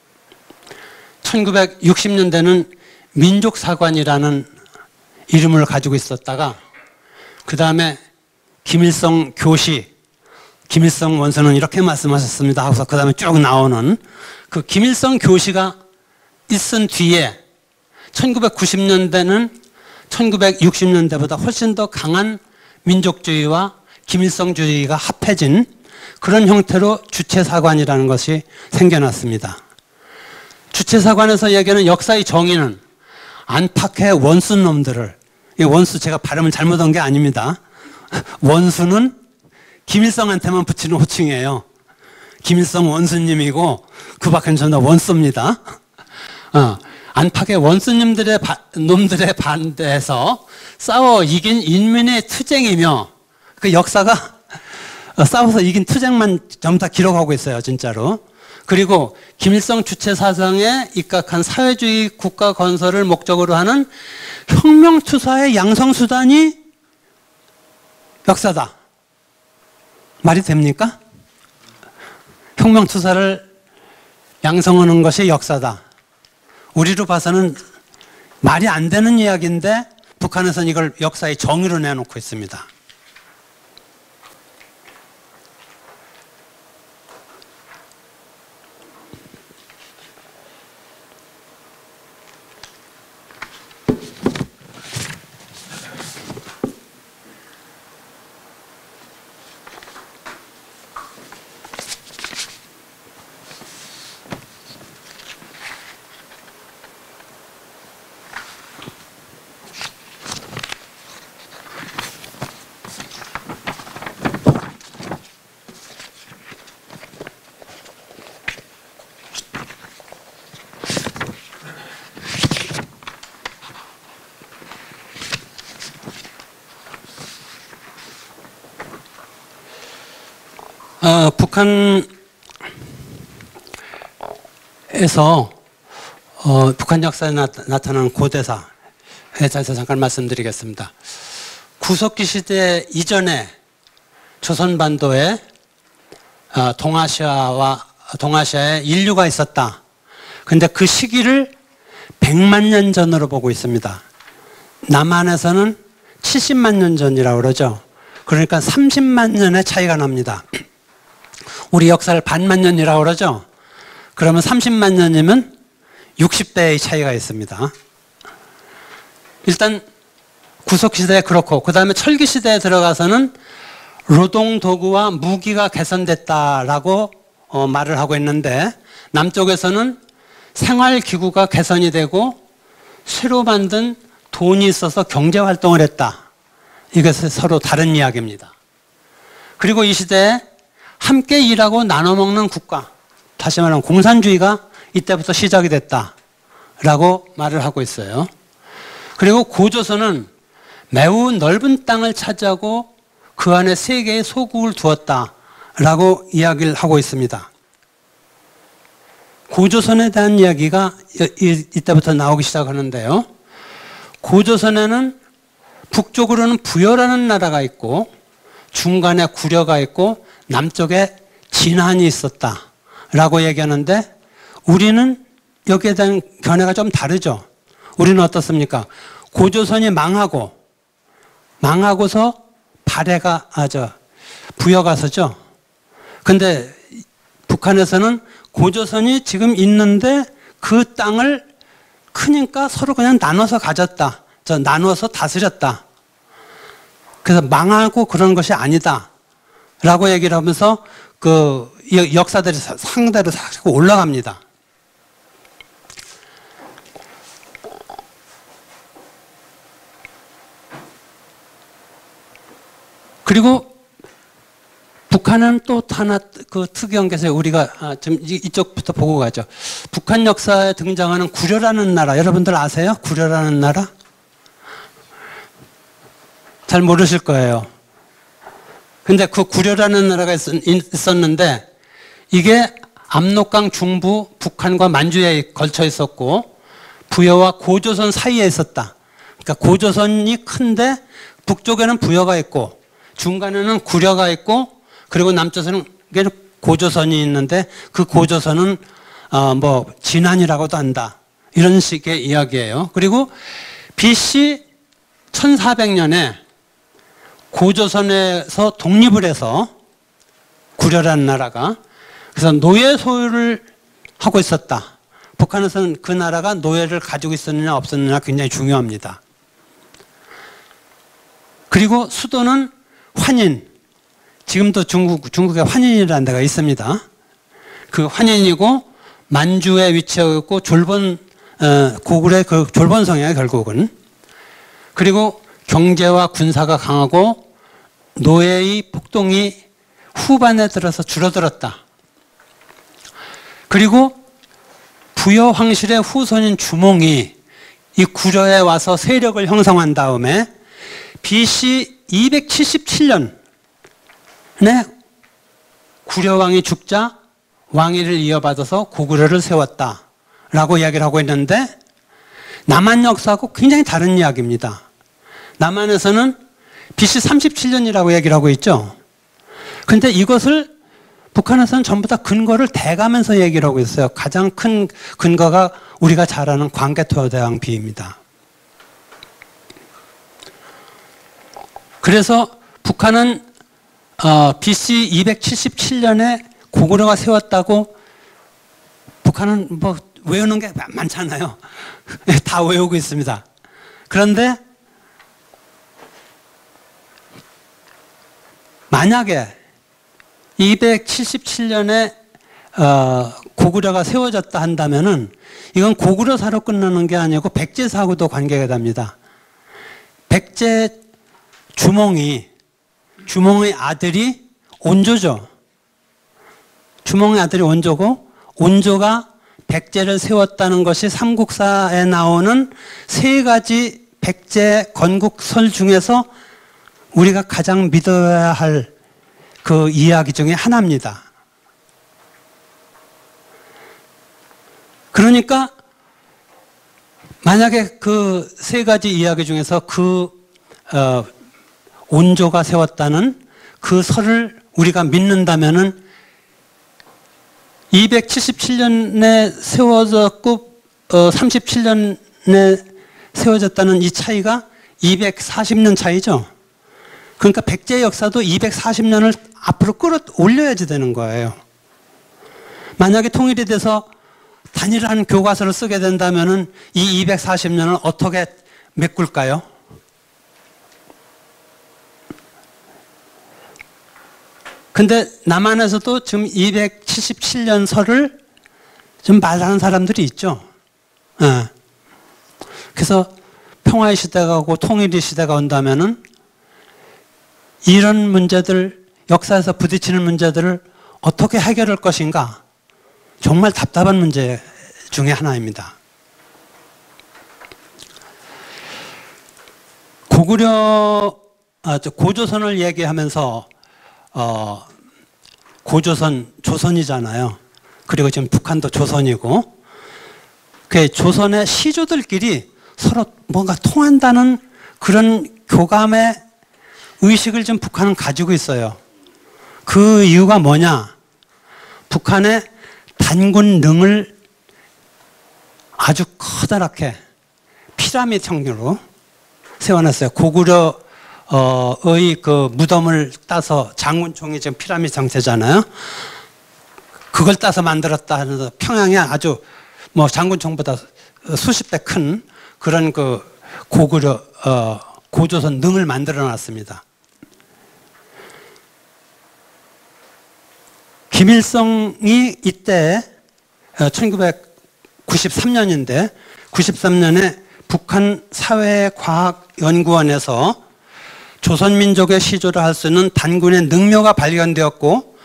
천구백육십 년대는 민족사관이라는 이름을 가지고 있었다가 그 다음에 김일성 교시, 김일성 원수는 이렇게 말씀하셨습니다 하고서 그 다음에 쭉 나오는 그 김일성 교시가 있은 뒤에 천구백구십 년대는 천구백육십 년대보다 훨씬 더 강한 민족주의와 김일성주의가 합해진 그런 형태로 주체사관이라는 것이 생겨났습니다. 주체사관에서 얘기하는 역사의 정의는 안팎의 원수놈들을, 이 원수 제가 발음을 잘못한 게 아닙니다. 원수는 김일성한테만 붙이는 호칭이에요. 김일성 원수님이고 그 밖에는 전부 다 원수입니다. 어, 안팎의 원수님들의 바, 놈들의 반대해서 싸워 이긴 인민의 투쟁이며 그 역사가 싸워서 이긴 투쟁만 전부 다 기록하고 있어요, 진짜로. 그리고 김일성 주체 사상에 입각한 사회주의 국가 건설을 목적으로 하는 혁명투사의 양성수단이 역사다. 말이 됩니까? 혁명투사를 양성하는 것이 역사다. 우리로 봐서는 말이 안 되는 이야기인데 북한에서는 이걸 역사의 정의로 내놓고 있습니다. 어, 북한에서 어, 북한 역사에 나타, 나타나는 고대사에 대해서 잠깐 말씀드리겠습니다. 구석기 시대 이전에 조선반도에 어, 동아시아와 동아시아에 인류가 있었다. 그런데 그 시기를 백만 년 전으로 보고 있습니다. 남한에서는 칠십만 년 전이라고 그러죠. 그러니까 삼십만 년의 차이가 납니다. 우리 역사를 반만 년이라고 그러죠. 그러면 삼십만 년이면 육십 배의 차이가 있습니다. 일단 구석시대에 그렇고 그 다음에 철기시대에 들어가서는 노동도구와 무기가 개선됐다라고 어, 말을 하고 있는데 남쪽에서는 생활기구가 개선이 되고 새로 만든 돈이 있어서 경제 활동을 했다. 이것은 서로 다른 이야기입니다. 그리고 이 시대에 함께 일하고 나눠 먹는 국가, 다시 말하면 공산주의가 이때부터 시작이 됐다라고 말을 하고 있어요. 그리고 고조선은 매우 넓은 땅을 차지하고 그 안에 세 개의 소국을 두었다라고 이야기를 하고 있습니다. 고조선에 대한 이야기가 이때부터 나오기 시작하는데요. 고조선에는 북쪽으로는 부여라는 나라가 있고 중간에 구려가 있고 남쪽에 진한이 있었다라고 얘기하는데 우리는 여기에 대한 견해가 좀 다르죠. 우리는 어떻습니까? 고조선이 망하고 망하고서 발해가 아저 부여가 서죠. 근데 북한에서는 고조선이 지금 있는데 그 땅을 크니까 서로 그냥 나눠서 가졌다. 저 나눠서 다스렸다. 그래서 망하고 그런 것이 아니다. 라고 얘기를 하면서 그 역사들이 상대로 자꾸 올라갑니다. 그리고 북한은 또 하나 그 특이한 게 있어요. 우리가 아, 좀 이쪽부터 보고 가죠. 북한 역사에 등장하는 구려라는 나라, 여러분들 아세요? 구려라는 나라? 잘 모르실 거예요. 근데 그 구려라는 나라가 있었는데 이게 압록강 중부 북한과 만주에 걸쳐 있었고 부여와 고조선 사이에 있었다. 그러니까 고조선이 큰데 북쪽에는 부여가 있고 중간에는 구려가 있고 그리고 남쪽에는 고조선이 있는데 그 고조선은 어 뭐 진한이라고도 한다. 이런 식의 이야기예요. 그리고 비씨 천사백 년에 고조선에서 독립을 해서 구려라는 나라가 그래서 노예 소유를 하고 있었다. 북한에서는 그 나라가 노예를 가지고 있었느냐 없었느냐 굉장히 중요합니다. 그리고 수도는 환인, 지금도 중국, 중국에 환인이라는 데가 있습니다. 그 환인이고 만주에 위치하고 있고 졸본, 어, 고구려의 그 졸본성이에요, 결국은. 그리고 경제와 군사가 강하고 노예의 폭동이 후반에 들어서 줄어들었다. 그리고 부여 황실의 후손인 주몽이 이 구려에 와서 세력을 형성한 다음에 비씨 이백칠십칠 년에 구려왕이 죽자 왕위를 이어받아서 고구려를 세웠다라고 이야기를 하고 있는데 남한 역사하고 굉장히 다른 이야기입니다. 남한에서는 비씨 삼십칠 년이라고 얘기를 하고 있죠. 근데 이것을 북한에서는 전부 다 근거를 대가면서 얘기를 하고 있어요. 가장 큰 근거가 우리가 잘 아는 광개토대왕 비입니다. 그래서 북한은 어, 비씨 이백칠십칠 년에 고구려가 세웠다고 북한은 뭐 외우는 게 많잖아요. 다 외우고 있습니다. 그런데 만약에 이백칠십칠 년에 어, 고구려가 세워졌다 한다면은 이건 고구려사로 끝나는 게 아니고 백제사하고도 관계가 됩니다. 백제 주몽이 주몽의 아들이 온조죠. 주몽의 아들이 온조고 온조가 백제를 세웠다는 것이 삼국사에 나오는 세 가지 백제 건국설 중에서 우리가 가장 믿어야 할 그 이야기 중에 하나입니다. 그러니까 만약에 그 세 가지 이야기 중에서 그 어, 온조가 세웠다는 그 설을 우리가 믿는다면은 이백칠십칠 년에 세워졌고 어, 삼십칠 년에 세워졌다는 이 차이가 이백사십 년 차이죠. 그러니까 백제 역사도 이백사십 년을 앞으로 끌어올려야지 되는 거예요. 만약에 통일이 돼서 단일한 교과서를 쓰게 된다면은 이 이백사십 년을 어떻게 메꿀까요? 근데 남한에서도 지금 이백칠십칠 년 설을 좀 말하는 사람들이 있죠. 네. 그래서 평화의 시대가 오고 통일의 시대가 온다면은 이런 문제들, 역사에서 부딪히는 문제들을 어떻게 해결할 것인가? 정말 답답한 문제 중에 하나입니다. 고구려, 아, 고조선을 얘기하면서, 어, 고조선, 조선이잖아요. 그리고 지금 북한도 조선이고, 그 조선의 시조들끼리 서로 뭔가 통한다는 그런 교감의 의식을 좀 북한은 가지고 있어요. 그 이유가 뭐냐? 북한의 단군릉을 아주 커다랗게 피라미드 형태로 세워놨어요. 고구려의 그 무덤을 따서 장군총이 지금 피라미드 형태잖아요. 그걸 따서 만들었다 하면서 평양에 아주 뭐 장군총보다 수십 배 큰 그런 그 고구려 어, 고조선 능을 만들어 놨습니다. 김일성이 이때 천구백구십삼 년인데 구십삼 년에 북한 사회과학연구원에서 조선민족의 시조를 할 수 있는 단군의 능묘가 발견되었고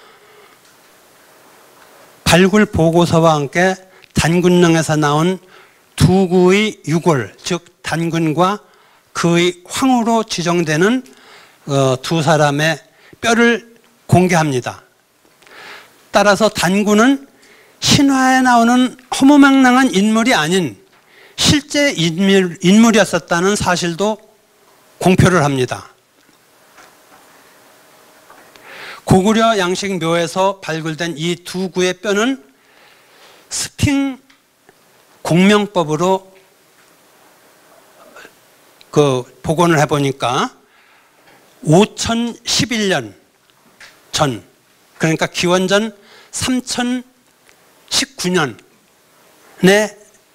발굴 보고서와 함께 단군릉에서 나온 두 구의 유골, 즉 단군과 그의 황후로 지정되는 두 사람의 뼈를 공개합니다. 따라서 단군은 신화에 나오는 허무맹랑한 인물이 아닌 실제 인물, 인물이었었다는 사실도 공표를 합니다. 고구려 양식 묘에서 발굴된 이 두 구의 뼈는 스핑 공명법으로 그 복원을 해보니까 오천십일 년 전, 그러니까 기원전 삼천십구 년에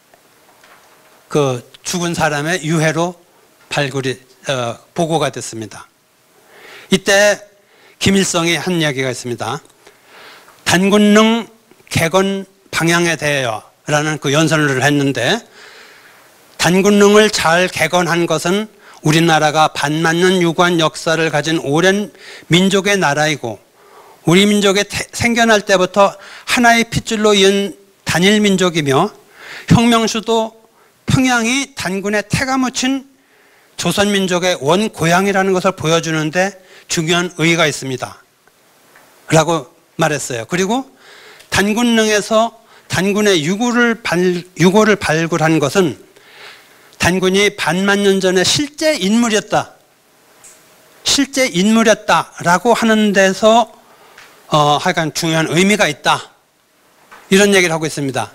그 죽은 사람의 유해로 발굴이 어, 보고가 됐습니다. 이때 김일성이 한 이야기가 있습니다. 단군릉 개건 방향에 대하여라는 그 연설을 했는데 단군릉을 잘 개건한 것은 우리나라가 반만년 유구한 역사를 가진 오랜 민족의 나라이고 우리 민족이 생겨날 때부터 하나의 핏줄로 이은 단일 민족이며 혁명수도 평양이 단군의 태가 묻힌 조선민족의 원고향이라는 것을 보여주는데 중요한 의의가 있습니다. 라고 말했어요. 그리고 단군릉에서 단군의 유골을, 발, 유골을 발굴한 것은 단군이 반만 년 전에 실제 인물이었다. 실제 인물이었다라고 하는 데서 어, 하여간 중요한 의미가 있다. 이런 얘기를 하고 있습니다.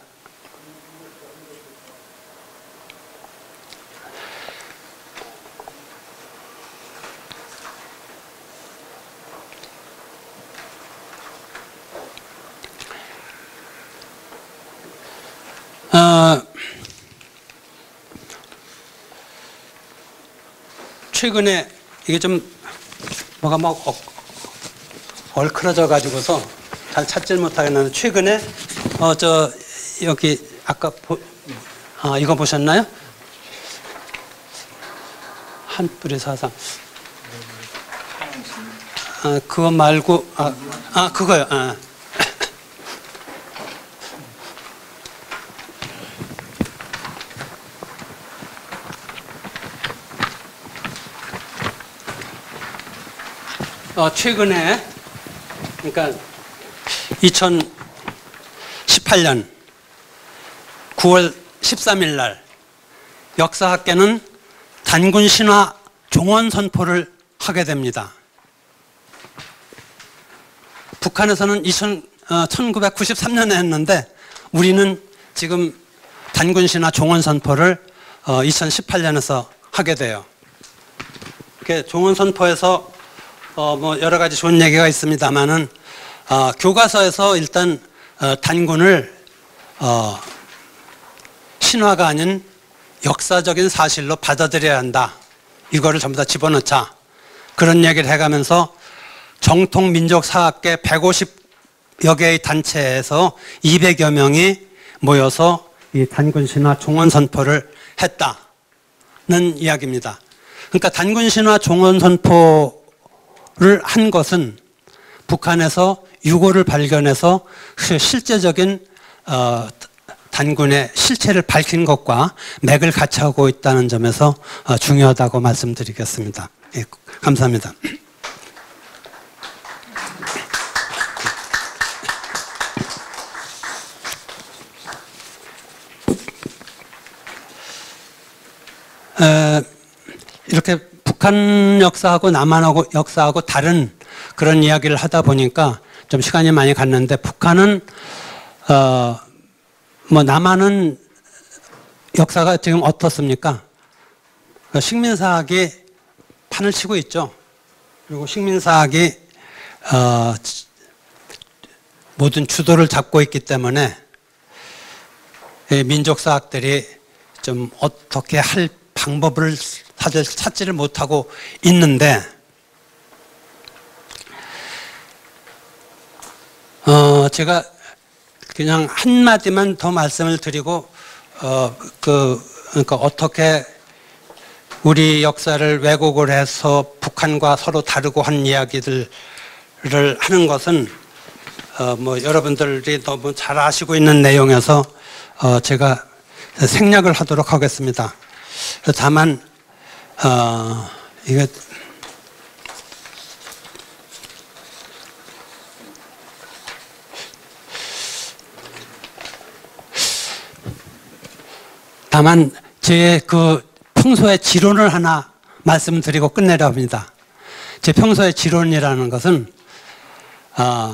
어, 최근에 이게 좀 뭐가 막 어, 얼큰어져 가지고서 잘 찾질 못하겠는데 최근에 어 저 여기 아까 보, 아 이거 보셨나요? 한뿌리 사상. 아 그거 말고 아, 아 그거요. 아. 어, 최근에 그러니까 이천십팔 년 구월 십삼일 날 역사학계는 단군 신화 종원 선포를 하게 됩니다. 북한에서는 천구백구십삼 년에 했는데 우리는 지금 단군 신화 종원 선포를 이천십팔 년에서 하게 돼요. 종원 선포에서 어, 뭐, 여러 가지 좋은 얘기가 있습니다만은, 어, 교과서에서 일단, 어, 단군을, 어, 신화가 아닌 역사적인 사실로 받아들여야 한다. 이거를 전부 다 집어넣자. 그런 얘기를 해가면서 정통 민족사학계 백오십여 개의 단체에서 이백여 명이 모여서 이 단군 신화 종원 선포를 했다. 이야기입니다. 그러니까 단군 신화 종원 선포를 한 것은 북한에서 유고를 발견해서 실제적인 어, 단군의 실체를 밝힌 것과 맥을 같이 하고 있다는 점에서 어, 중요하다고 말씀드리겠습니다. 예, 감사합니다. 에, 이렇게 북한 역사하고 남한하고 역사하고 다른 그런 이야기를 하다 보니까 좀 시간이 많이 갔는데, 북한은 어, 뭐 남한은 역사가 지금 어떻습니까? 식민사학이 판을 치고 있죠. 그리고 식민사학이 어, 모든 주도를 잡고 있기 때문에 민족사학들이 좀 어떻게 할 방법을 다들 찾지를 못하고 있는데, 어, 제가 그냥 한마디만 더 말씀을 드리고, 어, 그, 그러니까 어떻게 우리 역사를 왜곡을 해서 북한과 서로 다르고 한 이야기들을 하는 것은, 어, 뭐, 여러분들이 너무 잘 아시고 있는 내용에서, 어, 제가 생략을 하도록 하겠습니다. 다만, 어, 이게, 다만, 제 그 평소의 지론을 하나 말씀드리고 끝내려 합니다. 제 평소의 지론이라는 것은, 어,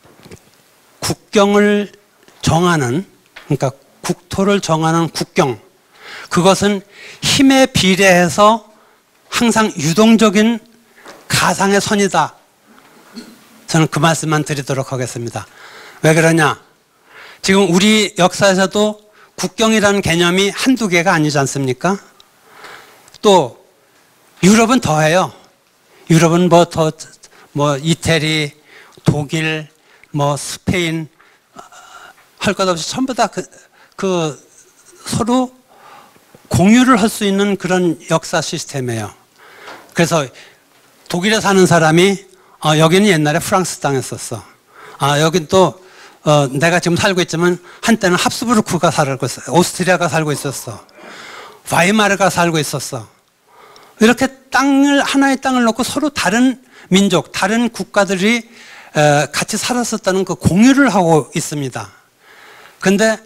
국경을 정하는, 그러니까 국토를 정하는 국경, 그것은 힘에 비례해서 항상 유동적인 가상의 선이다. 저는 그 말씀만 드리도록 하겠습니다. 왜 그러냐? 지금 우리 역사에서도 국경이라는 개념이 한두 개가 아니지 않습니까? 또 유럽은 더해요. 유럽은 뭐 더, 뭐 이태리, 독일, 뭐 스페인, 할 것 없이 전부 다 그, 그 서로 공유를 할 수 있는 그런 역사 시스템이에요. 그래서 독일에 사는 사람이 어, 여기는 옛날에 프랑스 땅이었었어. 아, 여긴 또 어, 내가 지금 살고 있지만 한때는 합스부르크가 살고 있어. 오스트리아가 살고 있었어. 바이마르가 살고 있었어. 이렇게 땅을, 하나의 땅을 놓고 서로 다른 민족, 다른 국가들이 에, 같이 살았었다는 그 공유를 하고 있습니다. 근데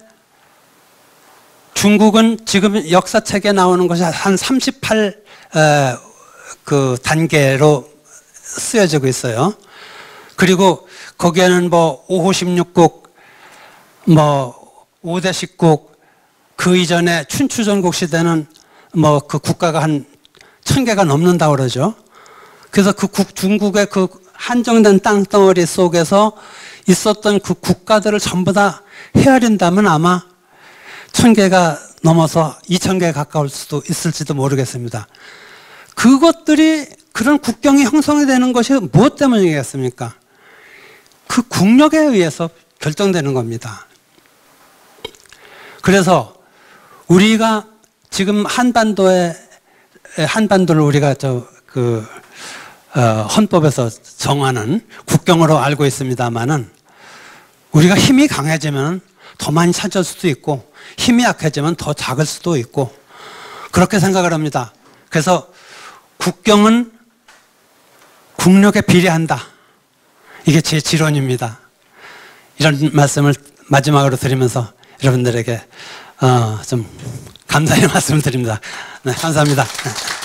중국은 지금 역사책에 나오는 것이 한 삼십팔 에, 그 단계로 쓰여지고 있어요. 그리고 거기에는 뭐 오호 십육국, 뭐 오대 십국, 그 이전에 춘추전국 시대는 뭐 그 국가가 한 천 개가 넘는다고 그러죠. 그래서 그 국, 중국의 그 한정된 땅덩어리 속에서 있었던 그 국가들을 전부 다 헤아린다면 아마 천 개가 넘어서 이천 개에 가까울 수도 있을지도 모르겠습니다. 그것들이, 그런 국경이 형성이 되는 것이 무엇 때문이겠습니까? 그 국력에 의해서 결정되는 겁니다. 그래서 우리가 지금 한반도에, 한반도를 우리가 저, 그, 어, 헌법에서 정하는 국경으로 알고 있습니다만은, 우리가 힘이 강해지면 더 많이 찾을 수도 있고, 힘이 약해지면 더 작을 수도 있고, 그렇게 생각을 합니다. 그래서 국경은 국력에 비례한다. 이게 제 지론입니다. 이런 말씀을 마지막으로 드리면서 여러분들에게 어, 좀 감사의 말씀을 드립니다. 네, 감사합니다. 네.